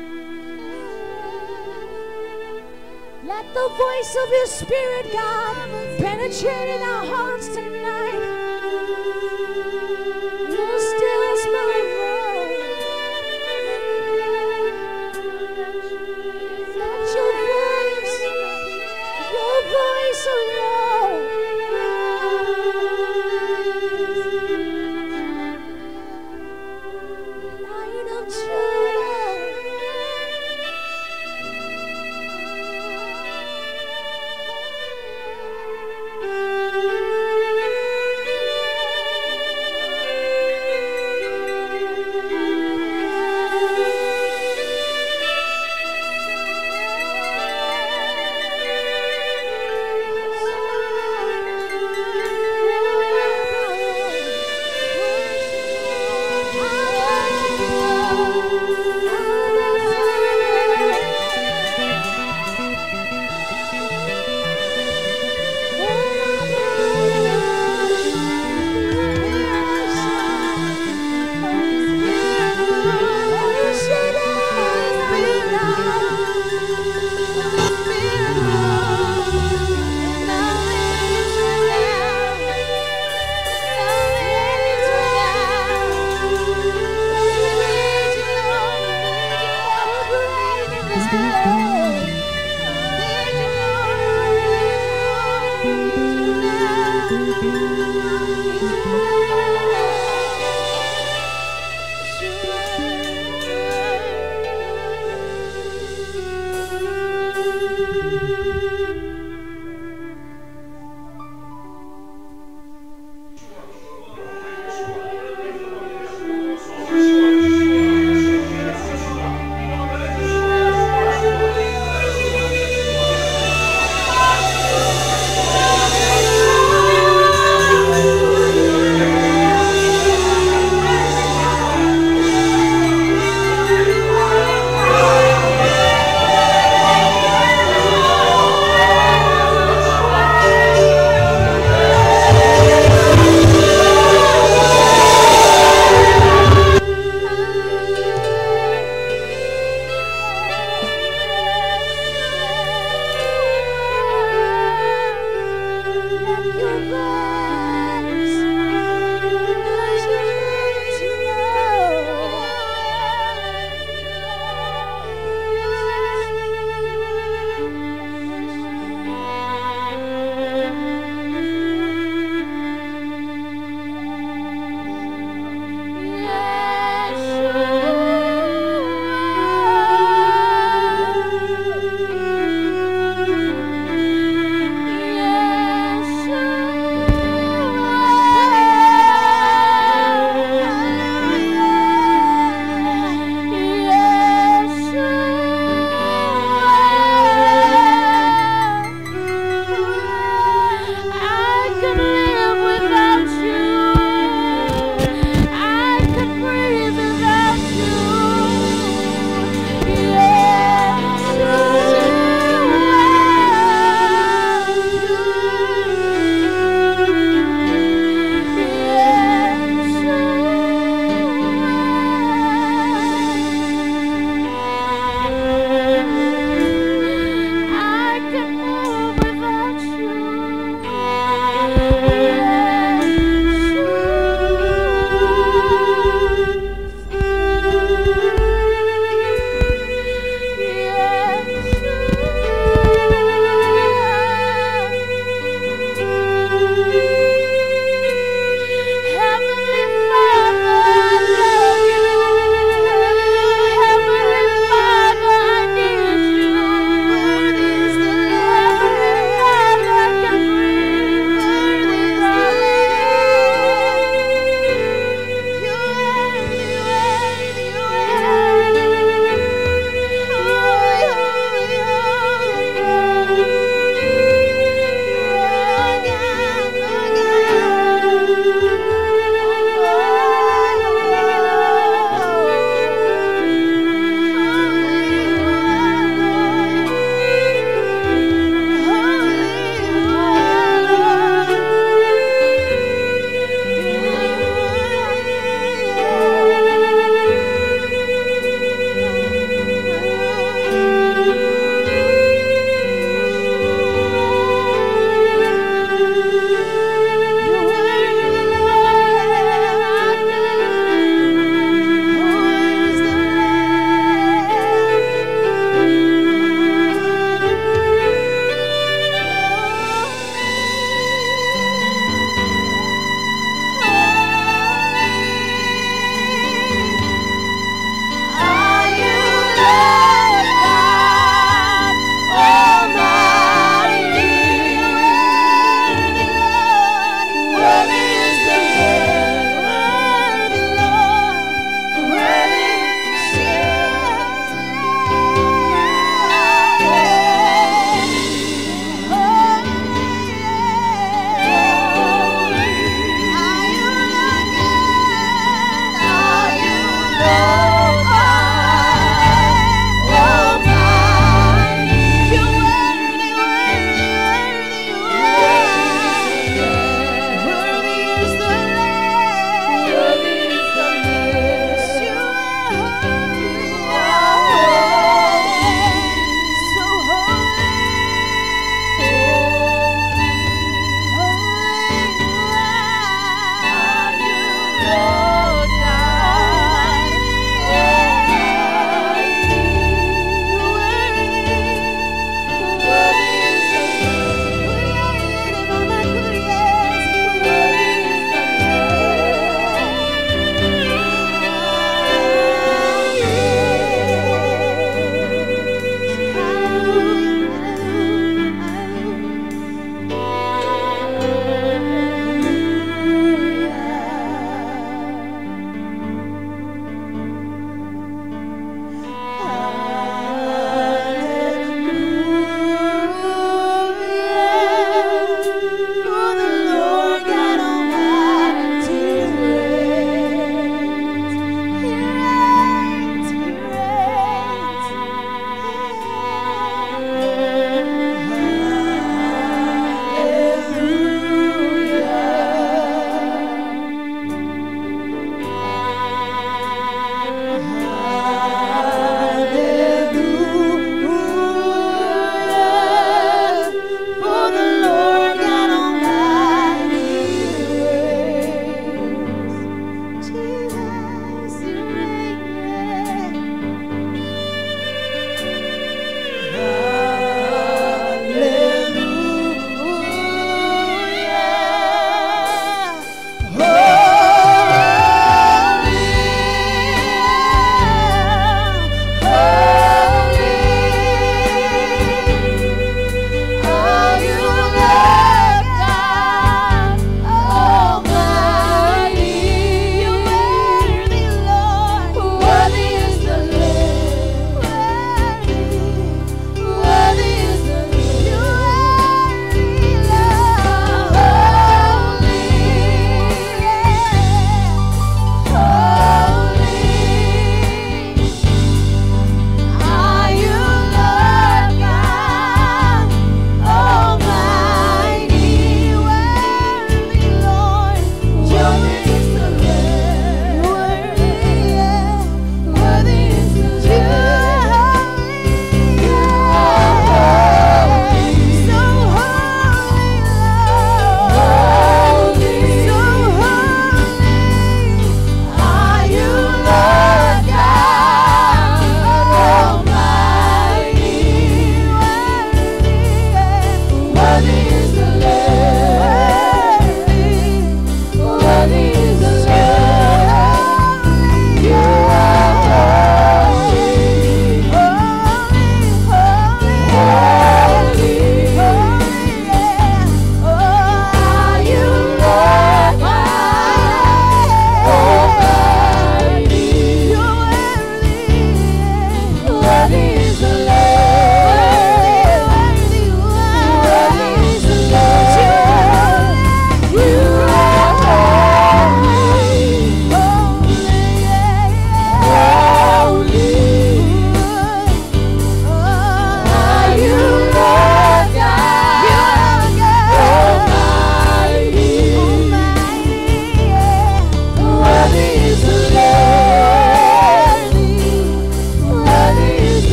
Let the voice of your Spirit, God, penetrate in our hearts tonight. Your still small voice. Let your voice, your voice alone. Lion of Judah. Thank you.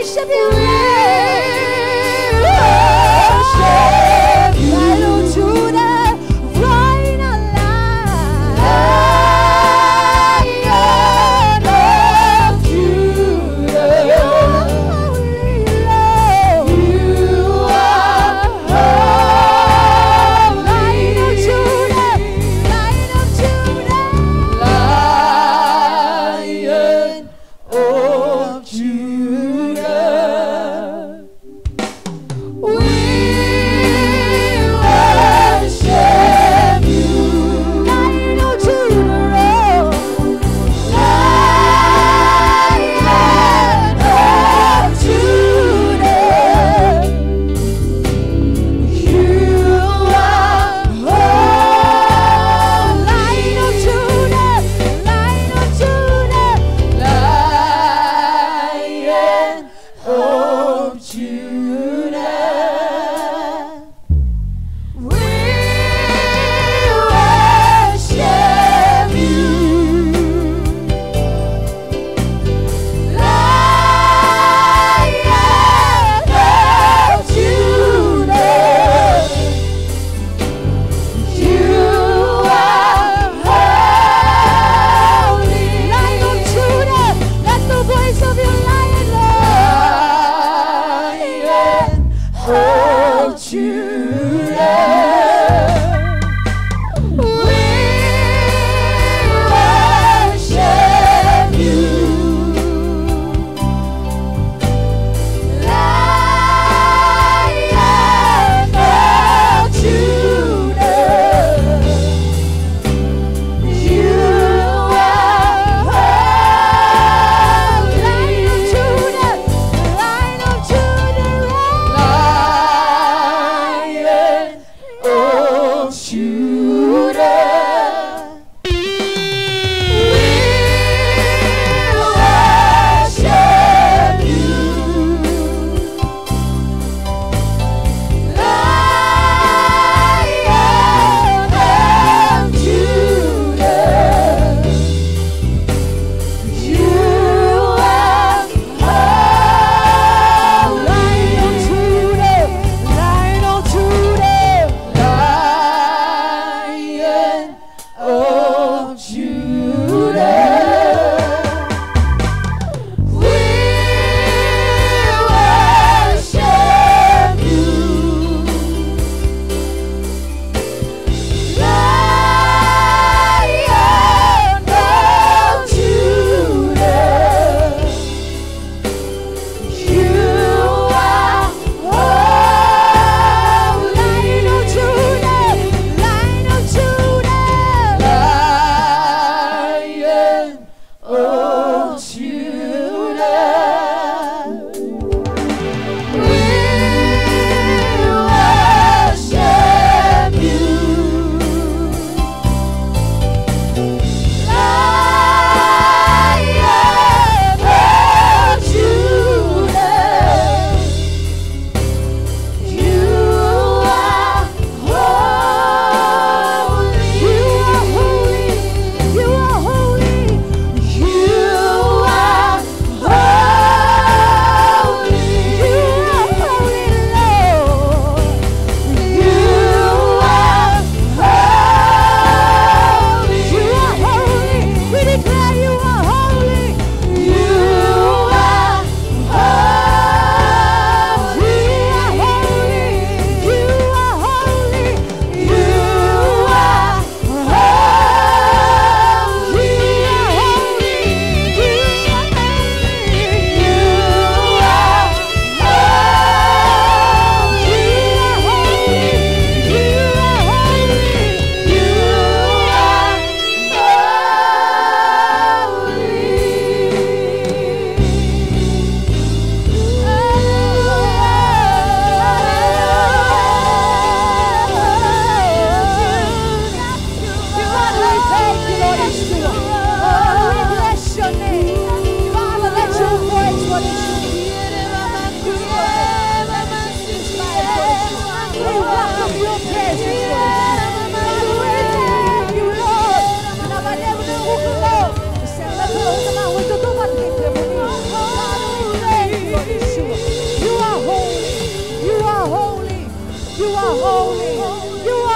worship you, Lord. Lion of Judah, Lion of Lion of Judah, you are holy, Lord. You are holy. Lion of Judah, Lion of Judah, Lion of Judah.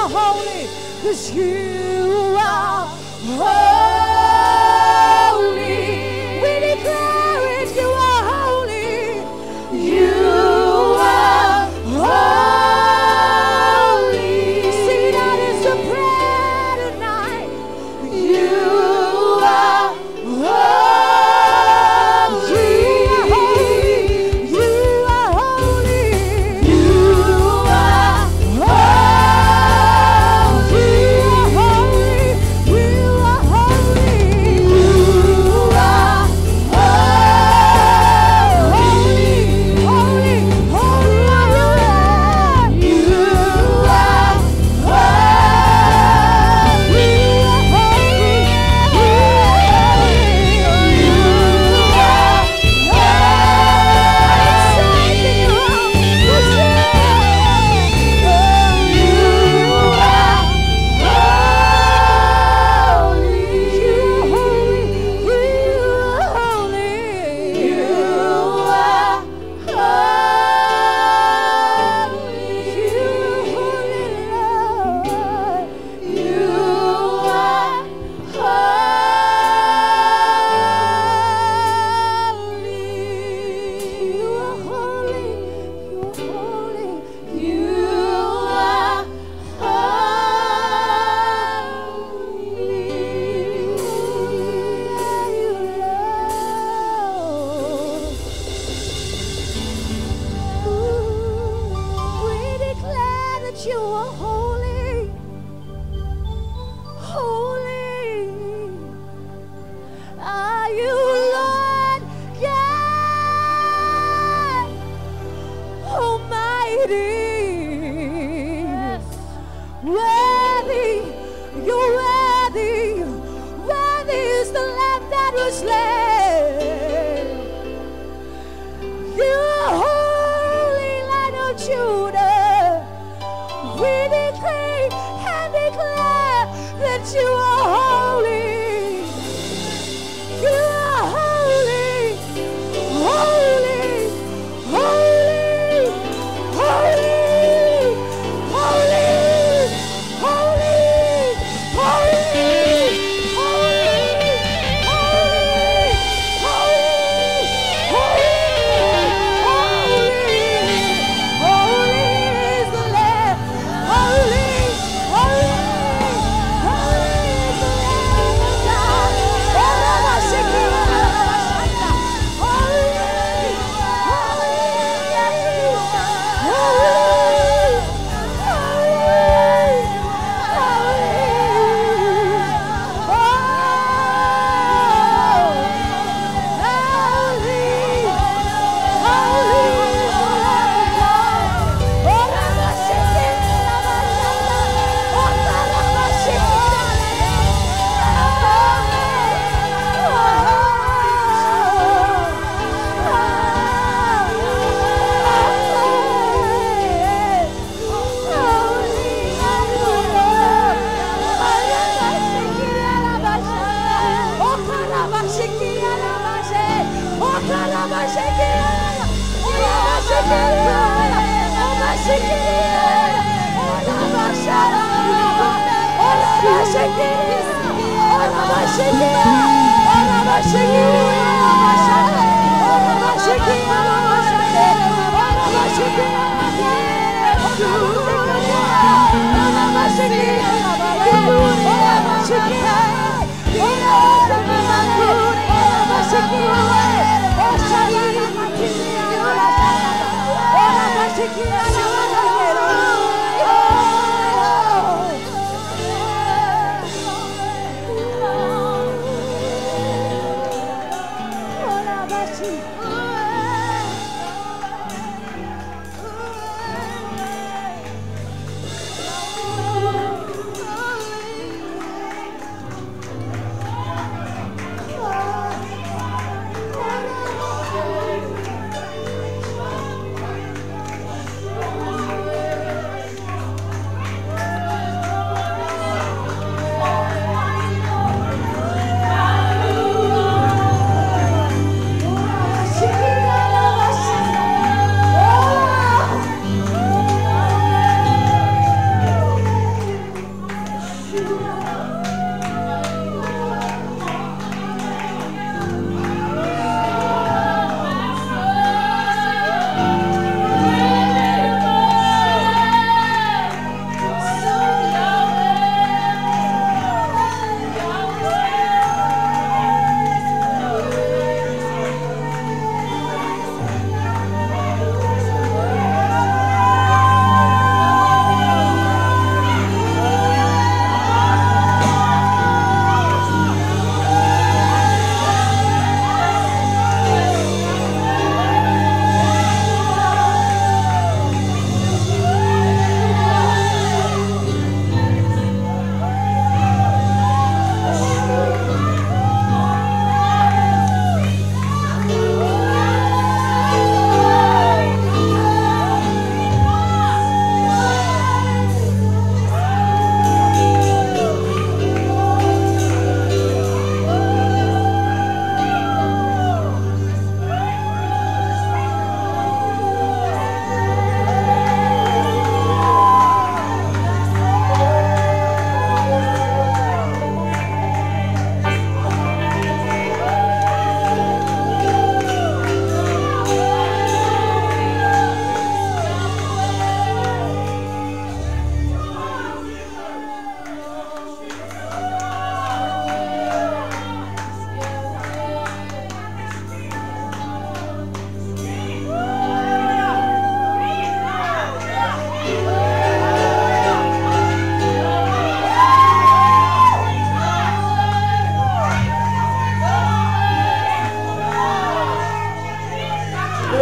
are holy, 'cause you are holy. We declare it, you are holy. You are holy. See, that is the prayer tonight. You are holy. You are holy. You are holy. You are holy. You are holy. Holy, holy are you, Lord. You are holy. You You are holy, holy are you, Lord God Almighty. Yes. Worthy, you're worthy, worthy is the Lamb that was slain. You are holy, Lion of Judah. We decree and declare that you are holy. You are holy, holy, holy, holy, holy, holy, holy,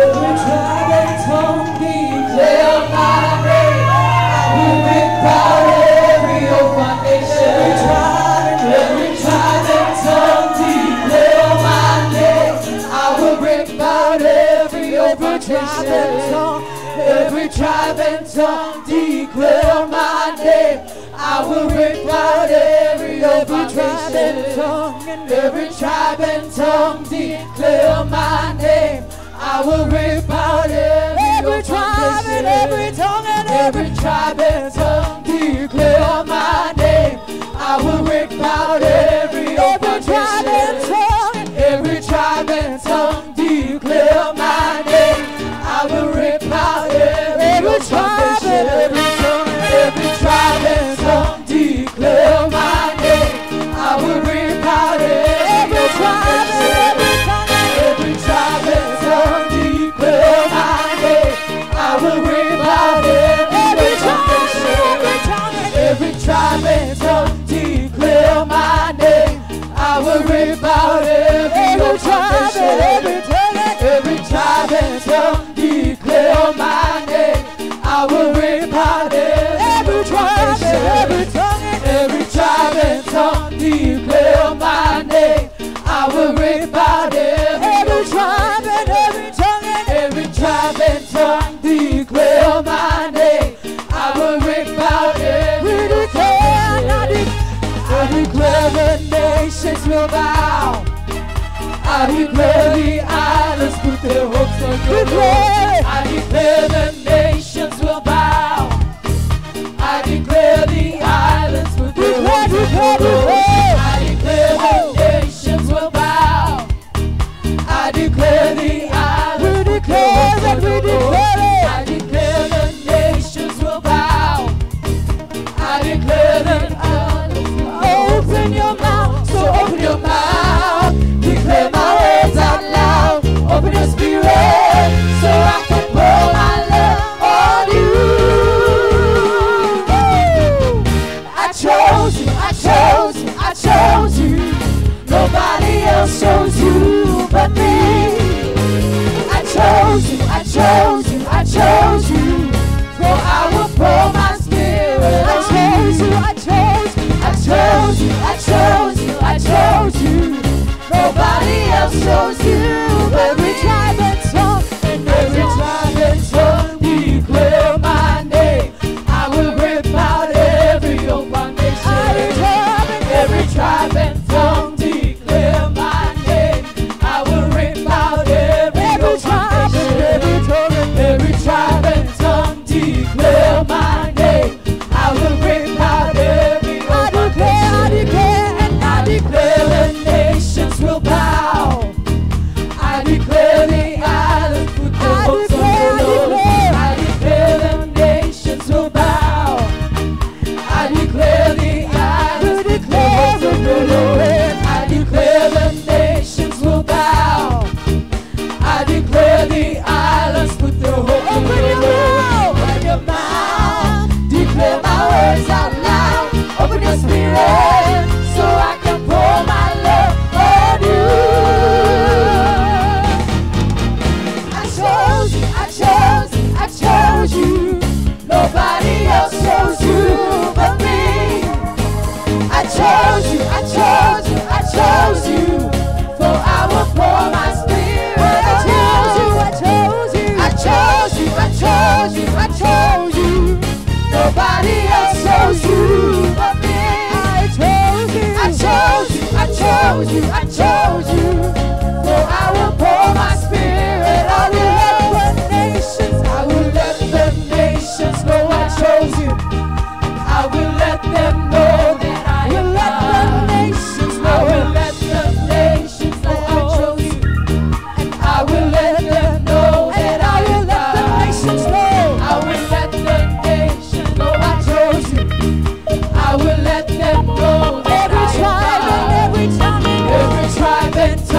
Every tribe and tongue declare my name. I will rip out every old foundation. Every tribe, every tribe and tongue declare my name. I will rip out every old foundation. Every tribe and tongue declare my name. I will rip out every old foundation. Every tribe and tongue declare my name. I will rip out every tribe and every tongue and every tribe and tongue declare my name. I will rip out every every tribe and tongue. Every tribe and tongue declare my name. I will rip out every tribe and every tongue. Every tribe and tongue declare my name. I will rip out every tribe and every tongue. Every tribe and tongue declare my name. I will rip out every tribe and every tongue. Every tribe and tongue declare my name. I will rip out every tribe and every tongue. Every tribe and tongue declare my name. I will rip out every tribe and every tongue. Every tribe and tongue declare my name. I will rip out every tribe and every tongue. Every tribe and tongue declare my name. I will rip out every declare. I declare the nations will bow. I declare the islands put their hopes on you. I declare the nations will bow. I declare the islands put their hopes on you. I declare the nations will bow. I declare the islands put their hopes on you. I declare the nations will bow. I declare the islands. Open your mouth, so open your mouth. Declare my words out loud. Open your spirit so I can pour my love on you. I chose you, I chose you, I chose you. Nobody else chose you but me. I chose you, I chose you, I chose you. For I will pour my spirit. I chose you, I chose you, I chose you, I chose you, I chose you. Nobody else chose you. Every tribe and tongue, and every tribe and tongue declare my name. I will rip out every old foundation. Every tribe and tongue declare my name. I will rip out every old foundation. Every tribe and tongue declare my name. I will rip out every old foundation. I declare, and I declare the nations will bow. I declare the islands put their hopes on the Lord. I declare the nations will bow. I declare the islands put their hopes on the Lord. I declare the nations will bow. I declare the islands put their hopes on the Lord. Open your mouth, declare my words out loud. Open your spirit so I can pour my love on you. I chose you, I chose you, I chose you. Nobody else chose you but me. I chose you, I chose you, I chose you. For I will pour my spirit. I chose you, I chose you, I chose you, I chose you, I chose you. Nobody else chose you but me. I chose you, I chose you, I chose you, I chose you. For I will pour my spirit. I will let the nations, I will let the nations know I chose you. I will let them know that I will let the nations know. I will let the nations know I chose you. And I will let them know that I will let the nations know. I will let the nations know I chose you. I will let them know that every tribe and every tongue, every tribe and tongue.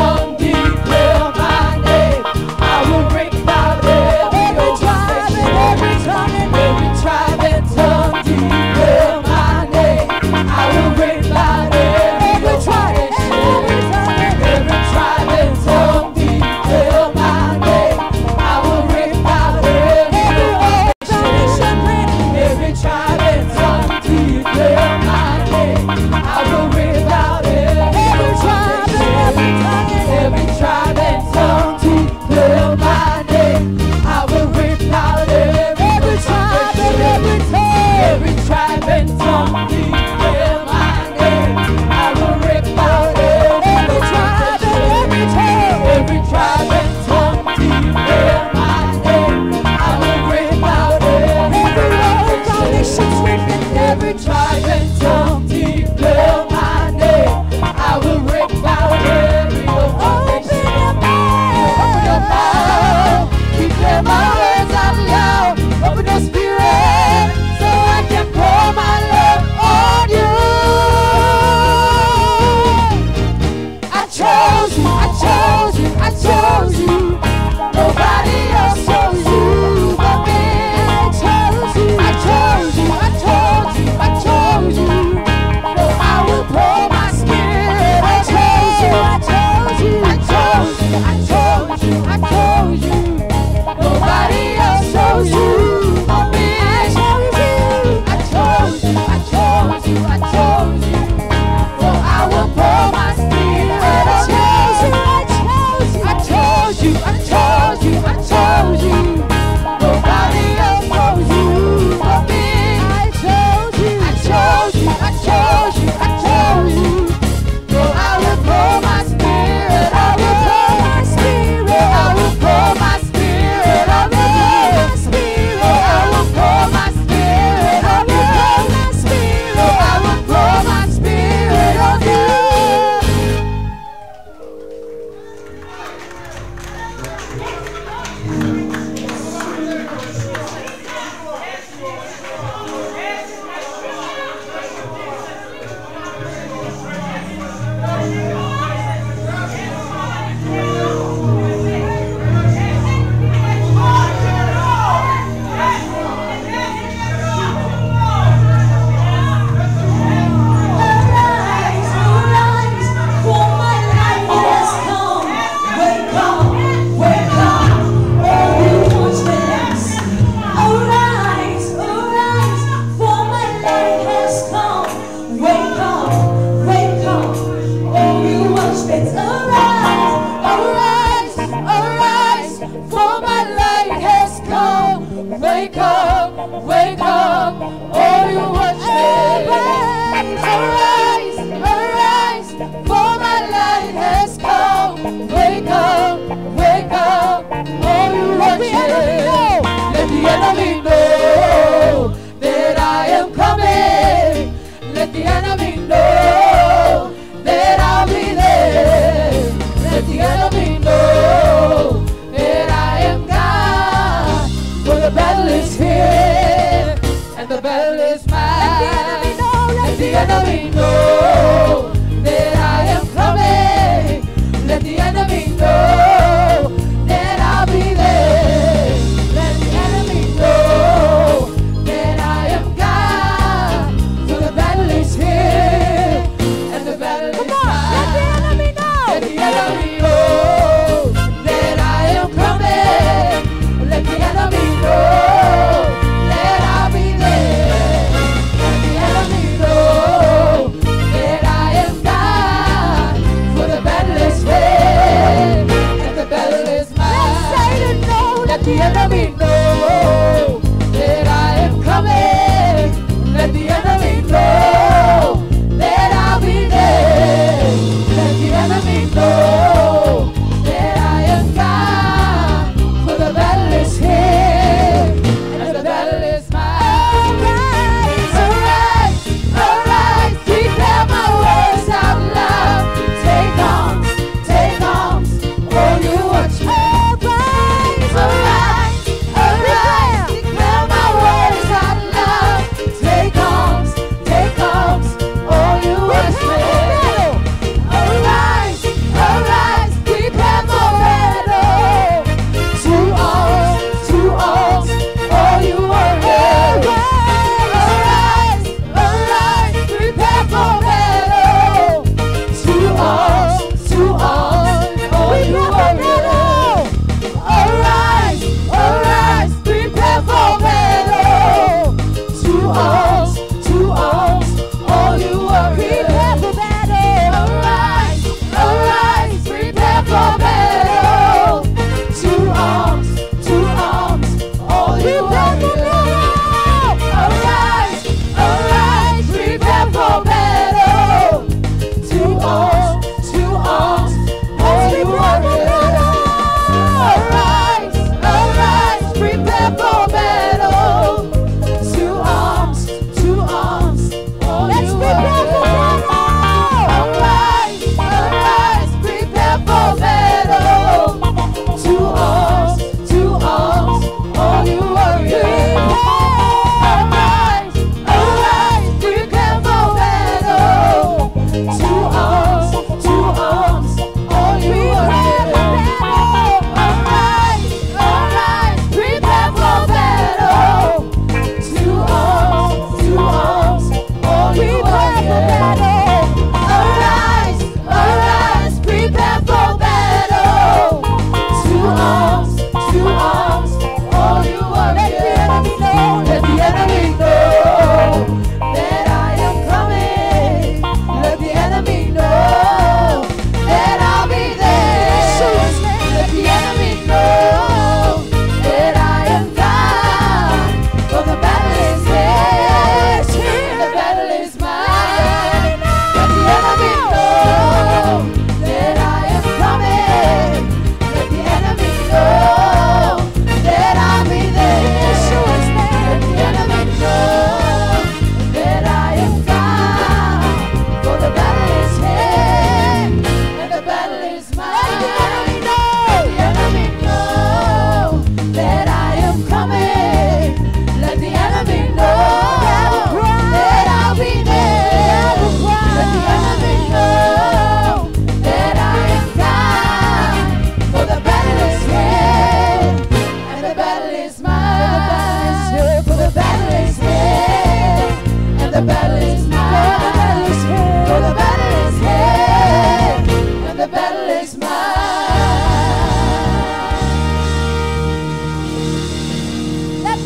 Arise, arise,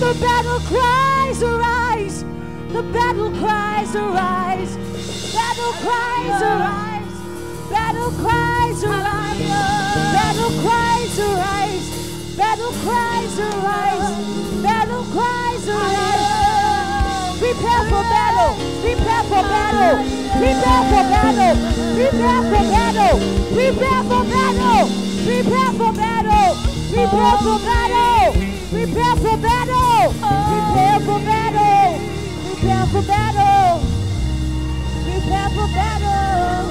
the battle cries arise. The battle cries arise. Battle cries arise. Battle cries arise. Battle cries arise. Battle cries arise. Battle cries arise. Prepare for battle. Prepare for battle. Prepare for battle. Prepare for battle. Prepare for battle. Prepare for battle. Prepare for battle. Prepare for battle. Prepare for battle. Prepare for battle. Prepare for battle.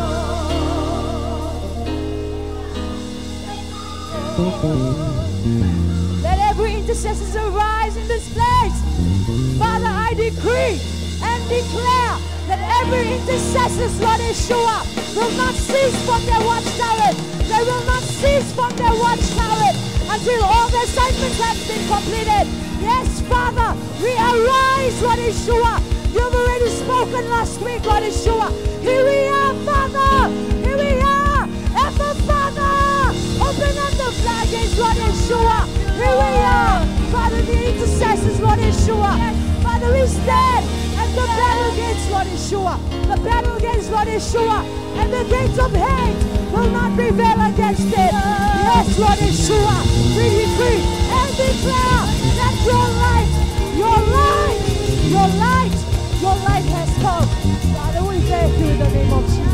Let every intercessor arise in this place. Father, I decree and declare that every intercessor, Lord Yeshua, will not cease from their watchtower. They will not cease from their watchtower until all the assignments have been completed. Yes, Father, we arise, Lord Yeshua. You've already spoken last week, Lord Yeshua. Here we are, Father. Here we are. Ever, Father, open up the floodgates, Lord Yeshua. Here we are. Father, the intercessors, Lord Yeshua. Father, we stand at the battle gates, Lord Yeshua. The battle gates, Lord Yeshua. And the gates of hate will not prevail against it. Yes, Lord Yeshua. We decree and declare that your light, your light, your light, your light has come. Father, we thank you in the name of Jesus.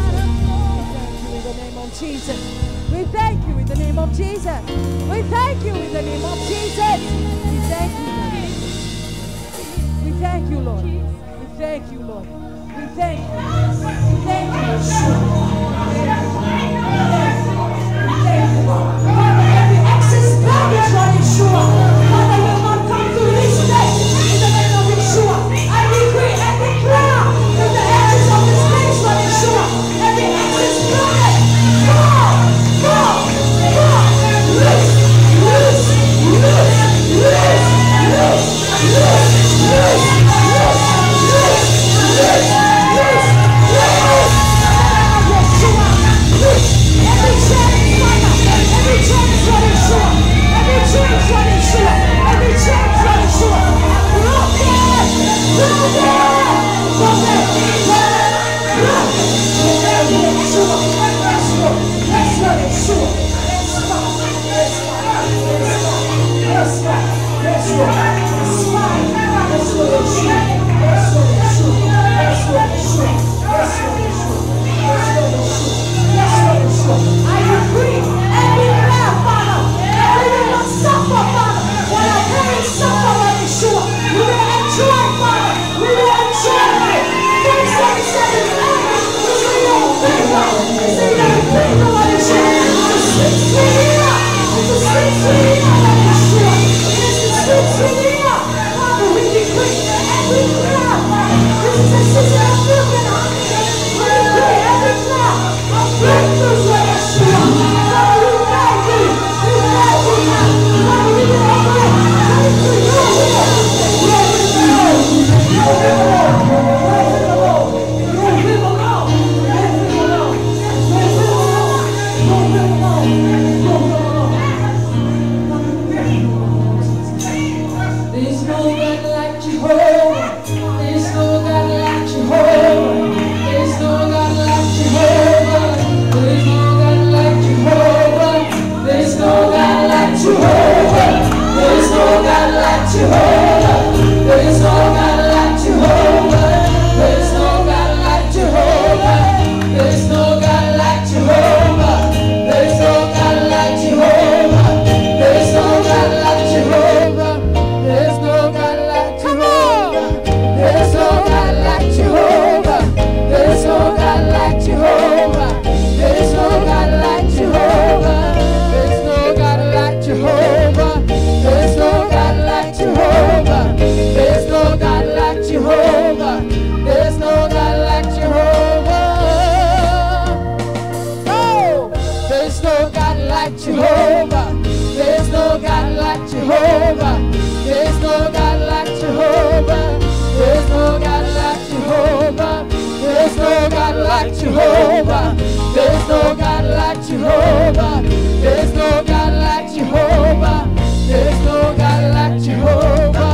Jesus. We thank you in the name of Jesus. We thank you in the name of Jesus. We thank you, Lord. We thank you, Lord. We thank you, Lord. We thank you. We thank you, Yeshua. We thank you, Lord. Father, every excess baggage, Lord Yeshua, Father, will not come to this place in the name of Yeshua. I decree and declare that the edges of this place, Lord Yeshua, every excess baggage, go, go, go, loose, loose, loose, loose, loose, loose, loose, loose, loose, loose, loose, Yeshua, loose, every chain, Father, every chain is Lord Yeshua, every chain is Lord Yeshua, every chain is Lord Yeshua, broken, broken, broken, broken, Yeshua, yes, Lord, yes, Lord Yeshua, yes, Father, yes, Father, yes, Father, yes, Lord, yes, Father, yes, Lord Yeshua, yes, Lord Yeshua, yes, Lord Yeshua, yes, Lord Yeshua, yes, Lord Yeshua, yes, Lord Yeshua. I agree and declare, Father, that we will not suffer, Father, while our parents suffer, Lord Yeshua. We will enjoy, Father, we will enjoy life. Things that we said in life, we say your favor, we say your favor, Lord Yeshua. It's a sweet sweet, it's a sweet sweet, Lord Yeshua. It's a sweet sweet, Father, we decree and we declare, Father, this is a season of broken hearts. We decree and declare of breakthroughs, Lord Yeshua. Father, we thank you, we thank you now. Father, we will operate according to your will. Your will, your will, your will alone, your will alone, your will alone, your will alone, your will alone, your will alone. Father, we thank you, Lord Jesus. There's no God like Jehovah. There's no God like Jehovah. There's no God like Jehovah. There's no God like Jehovah. There's no God like Jehovah. There's no God like Jehovah. There's no God like Jehovah. There's no God like Jehovah. There's no God like Jehovah. There's no God like Jehovah. There's no God like Jehovah. There's no God like Jehovah. There's no God like Jehovah. There's no God like Jehovah. There's no God like Jehovah. There's no God like Jehovah. There's no God like Jehovah. There's no God like Jehovah. There's no God like Jehovah. Oh, there's no God like Jehovah. There's no God like Jehovah. There's no God like Jehovah. There's no God like Jehovah. There's no God like Jehovah. There's no God like Jehovah. There's no God like Jehovah. There's no God like Jehovah.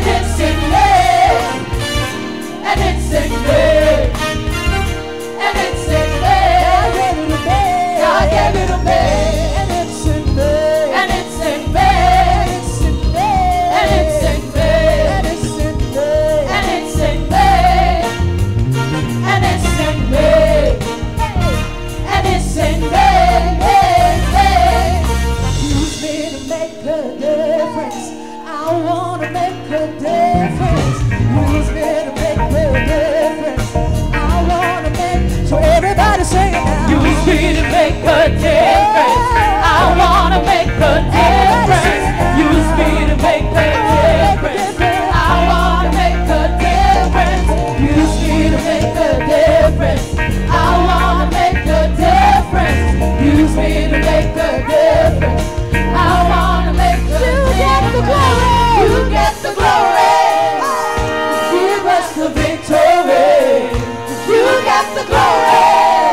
and it's in me, and it's in me, and it's in me. God gave it to me, and it's in me, and it's in me, and it's in me, and it's in me, and it's in me, and it's in me, and it's in me. Use me to make a difference. I wanna make a difference. Use me to make a difference. I wanna make. So everybody sing it now. Use me to make a difference. I wanna make a difference. Use me to make a difference. I wanna make a difference. Use me to make a difference. I wanna make a difference. Use me to make a difference. I wanna make a difference. You get the glory. Give us the victory. You get the glory.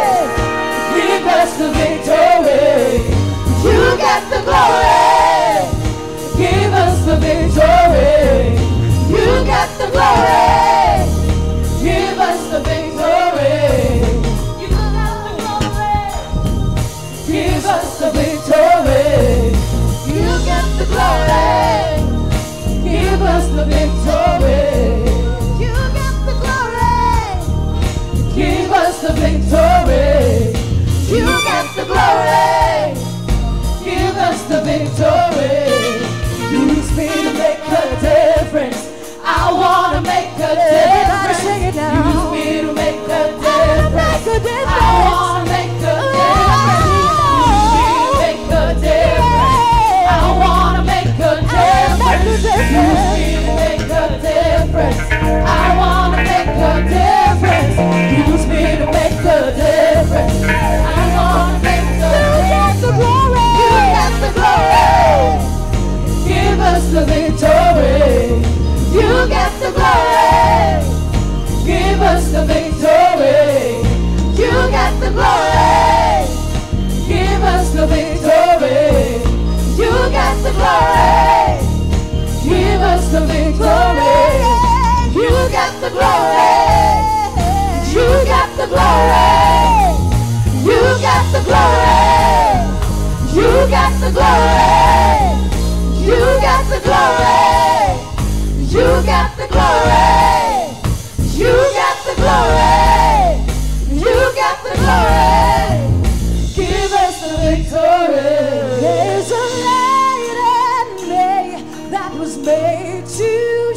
Give us the victory. You get the glory. Give us the victory. You get the glory. Give us the victory. You get the glory. Give us the victory. You get the glory. Give us the victory. You get the glory. Give us the victory. You get the glory. Give us the victory. Use me to make a difference. I wanna make a difference. Sing it now. Use me to make a difference. I wanna make a difference. Use me to make a difference. I wanna make a difference. Use me to make a difference. I wanna make a difference. Use me to make a difference. I wanna make a difference. You get the glory. Give us the victory. You get the glory. Give us the victory. You get the glory. Give us the victory. You get the glory. Give us the victory. You get the glory. You get the glory. You get the glory. You get the glory. You get the glory. You get the glory. You get the glory. You get the glory. Give us the victory. There's a light in me that was made to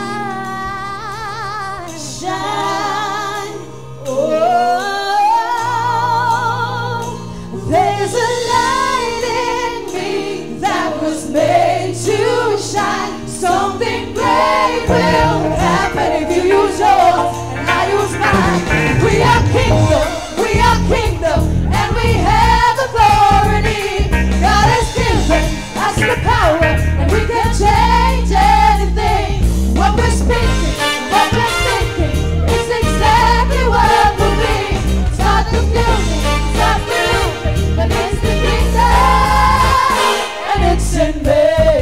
shine. Shine. Oh, there's a light in me that was made to shine. Something great will happen if you use yours and I use mine. We are kingdom, we are kingdom, and we have authority. God has given us the power, and we can change anything. What we're speaking, what we're thinking, is exactly what will be. Start the building, start the moving, but it's the kingdom, and it's in me.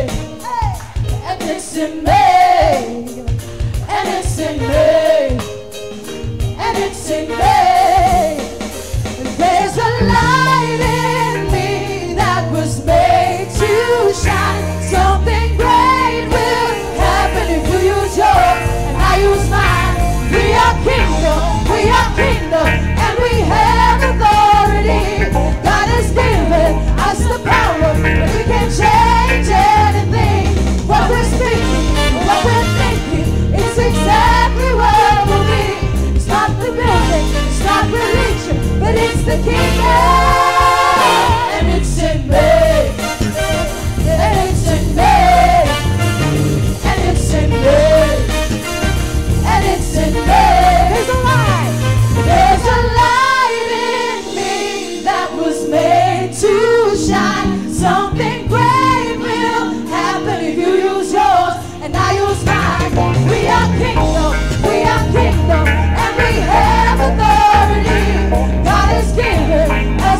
It's in me, and it's in me, and it's in me. There's a light in me that was made to shine. Something great will happen if you use yours and I use mine. We are kingdom, we are kingdom, and we have authority. God has given us the power, and we can change anything. What we're speaking, what we're thinking, it's exactly what will be. It's not the building, it's not religion, but it's the kingdom, and it's in me, and it's in me, and it's in me, and it's in me. There's a light, there's a light in me that was made to shine. Something great will happen if you use yours and I use mine. We are kingdom, we are kingdom, and we have authority. God has given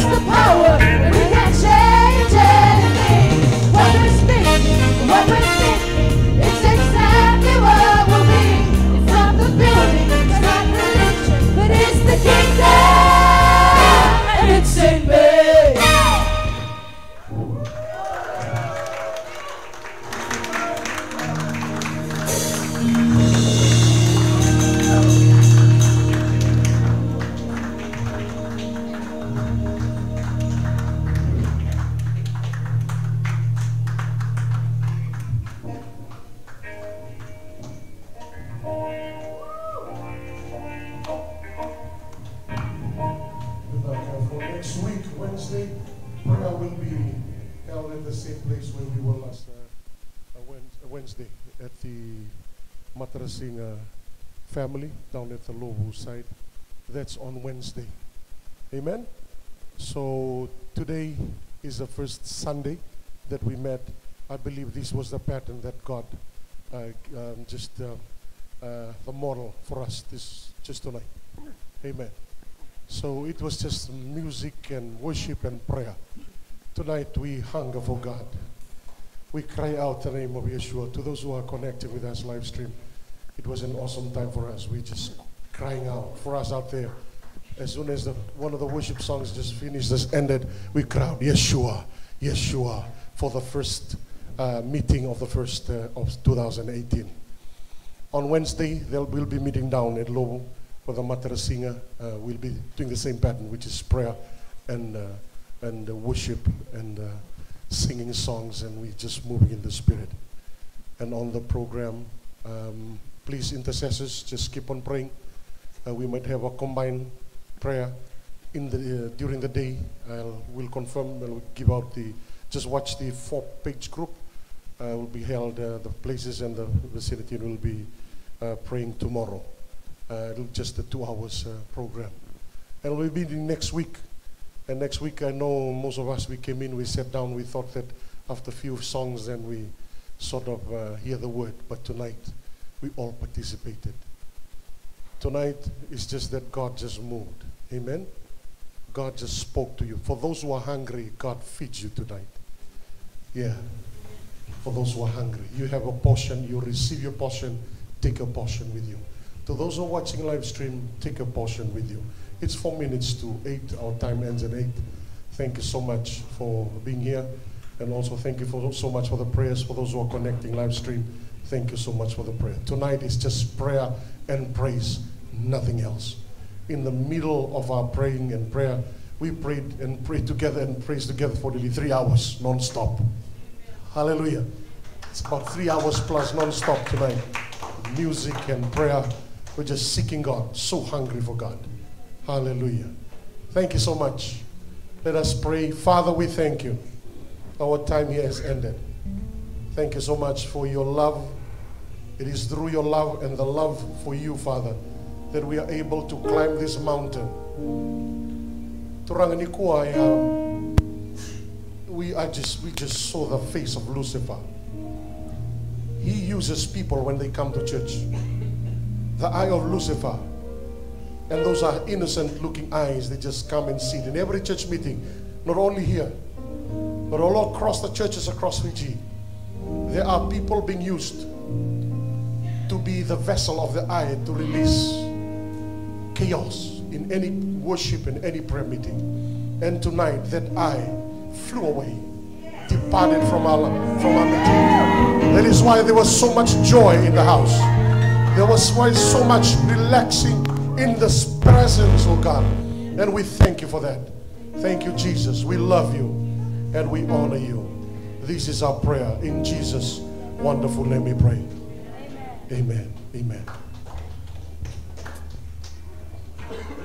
place where we were last uh, uh, Wednesday at the Matarasinga family down at the Lobu side. That's on Wednesday. Amen? So today is the first Sunday that we met. I believe this was the pattern that God uh, um, just uh, uh, the model for us this just tonight. Amen. So it was just music and worship and prayer. Tonight we hunger for God. We cry out the name of Yeshua. To those who are connected with us live stream, it was an awesome time for us. We just crying out for us out there. As soon as the, one of the worship songs just finished, just ended, we cried, Yeshua, Yeshua, for the first uh, meeting of the first uh, of two thousand eighteen. On Wednesday, they'll, we'll be meeting down at Lobo for the Matarasinga. Uh, we'll be doing the same pattern, which is prayer and uh, and uh, worship and uh, singing songs, and we just moving in the Spirit. And on the program, um, please, intercessors, just keep on praying. Uh, we might have a combined prayer in the uh, during the day. I'll we'll confirm. We'll give out the. Just watch the four-page group. Uh, will be held. Uh, the places and the vicinity will be uh, praying tomorrow. Uh, it'll just a two hours uh, program, and we'll be meeting next week. And next week, I know most of us, we came in, we sat down, we thought that after a few songs, then we sort of uh, hear the word. But tonight, we all participated. Tonight, it's just that God just moved. Amen? God just spoke to you. For those who are hungry, God feeds you tonight. Yeah. For those who are hungry, you have a portion, you receive your portion, take a portion with you. To those who are watching live stream, take a portion with you. It's four minutes to eight. Our time ends at eight. Thank you so much for being here. And also thank you for so much for the prayers. For those who are connecting live stream, thank you so much for the prayer. Tonight is just prayer and praise, nothing else. In the middle of our praying and prayer, we prayed and prayed together and praised together for nearly three hours, non-stop. Hallelujah. It's about three hours plus non-stop tonight. Music and prayer. We're just seeking God, so hungry for God. Hallelujah. Thank you so much. Let us pray. Father, we thank you. Our time here has ended. Thank you so much for your love. It is through your love and the love for you, Father, that we are able to climb this mountain. We are just we just saw the face of Lucifer. He uses people when they come to church. The eye of Lucifer. And those are innocent looking eyes. They just come and sit in every church meeting, not only here, but all across the churches across Fiji. There are people being used to be the vessel of the eye to release chaos in any worship, in any prayer meeting. And tonight, that eye flew away, departed from our, from our meeting. That is why there was so much joy in the house. There was why so much relaxing in this presence, oh God. And we thank you for that. Thank you, Jesus. We love you and we honor you. This is our prayer. In Jesus' wonderful name we pray. Amen. Amen. Amen.